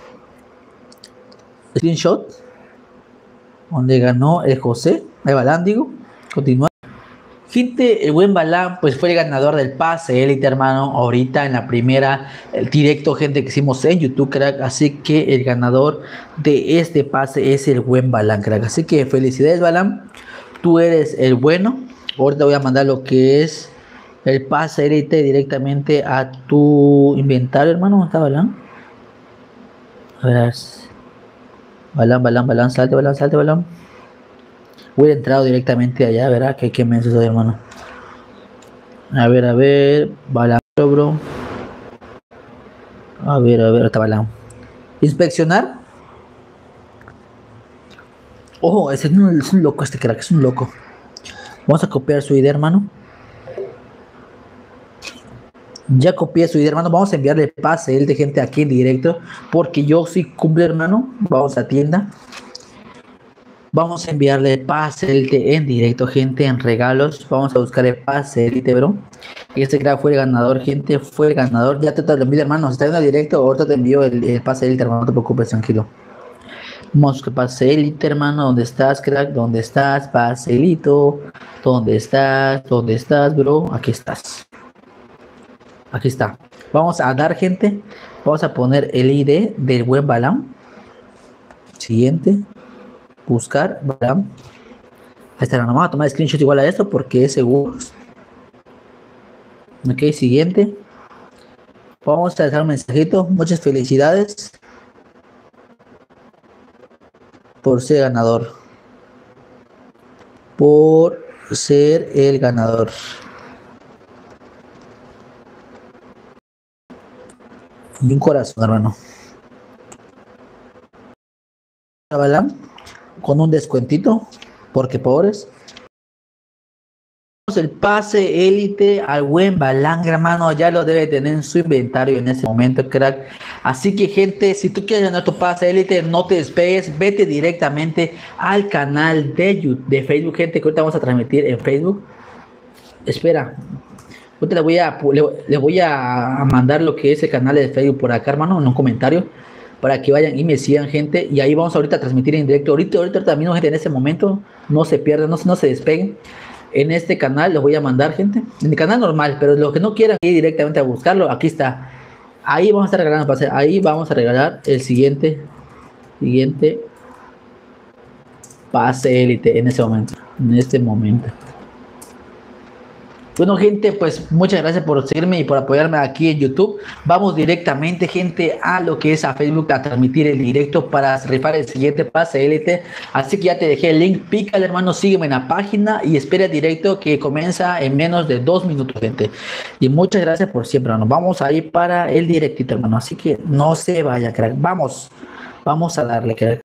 Screenshot. Donde ganó el José. El Balán, digo. Continúa. Gente, el buen Balán, pues fue el ganador del pase élite, hermano. Ahorita en la primera, el directo, gente, que hicimos en YouTube, crack. Así que el ganador de este pase es el buen Balán, crack. Así que felicidades, Balán. Tú eres el bueno. Ahorita voy a mandar lo que es el pase élite directamente a tu inventario, hermano. ¿Dónde está Balán? A ver. Balán, Balán, Balán, salte, Balán, salte, Balán. Hubiera entrado directamente allá, ¿verdad? Que qué menso soy, hermano. A ver, a ver. Balán, bro. A ver, a ver, está Balán. Inspeccionar. Ojo, ese es un, es un loco este crack, es un loco. Vamos a copiar su idea, hermano. Ya copié su idea, hermano. Vamos a enviarle pase él de gente aquí en directo. Porque yo sí cumple, hermano. Vamos a tienda. Vamos a enviarle pase élite en directo, gente, en regalos. Vamos a buscar el pase élite, bro. Y este crack fue el ganador, gente. Fue el ganador. Ya te lo envío, hermano. Si estás en el directo, ahorita te envío el, el pase élite, hermano. No te preocupes, tranquilo. Vamos a pase élite, hermano. ¿Dónde estás, crack? ¿Dónde estás? Paselito. ¿Dónde estás? ¿Dónde estás, bro? Aquí estás. Aquí está. Vamos a dar, gente. Vamos a poner el I D del buen Balán. Siguiente. Buscar Balán. Ahí está. No vamos a tomar screenshot igual a esto porque es seguro. Ok, siguiente. Vamos a dejar un mensajito. Muchas felicidades por ser ganador. Por ser el ganador. Y un corazón, hermano. Balán, con un descuentito, porque pobres. El pase élite al buen Balán, hermano, ya lo debe tener en su inventario en ese momento, crack. Así que, gente, si tú quieres ganar tu pase élite, no te despegues, vete directamente al canal de YouTube, de Facebook, gente, que ahorita vamos a transmitir en Facebook. Espera. Ahorita le voy a le, le voy a mandar lo que es el canal de Facebook por acá, hermano, en un comentario, para que vayan y me sigan, gente, y ahí vamos ahorita a transmitir en directo. Ahorita, ahorita también, gente, en ese momento, no se pierdan, no, no se despeguen. En este canal les voy a mandar, gente, en el canal normal, pero los que no quieran ir directamente a buscarlo, aquí está. Ahí vamos a estar regalando pase, ahí vamos a regalar el siguiente, siguiente pase élite en ese momento, en este momento. Bueno, gente, pues muchas gracias por seguirme y por apoyarme aquí en YouTube. Vamos directamente, gente, a lo que es a Facebook a transmitir el directo para rifar el siguiente pase élite. Así que ya te dejé el link, pícale, hermano, sígueme en la página y espera el directo que comienza en menos de dos minutos, gente. Y muchas gracias por siempre, hermano. Vamos a ir para el directito, hermano. Así que no se vaya, crack. Vamos, vamos a darle, crack.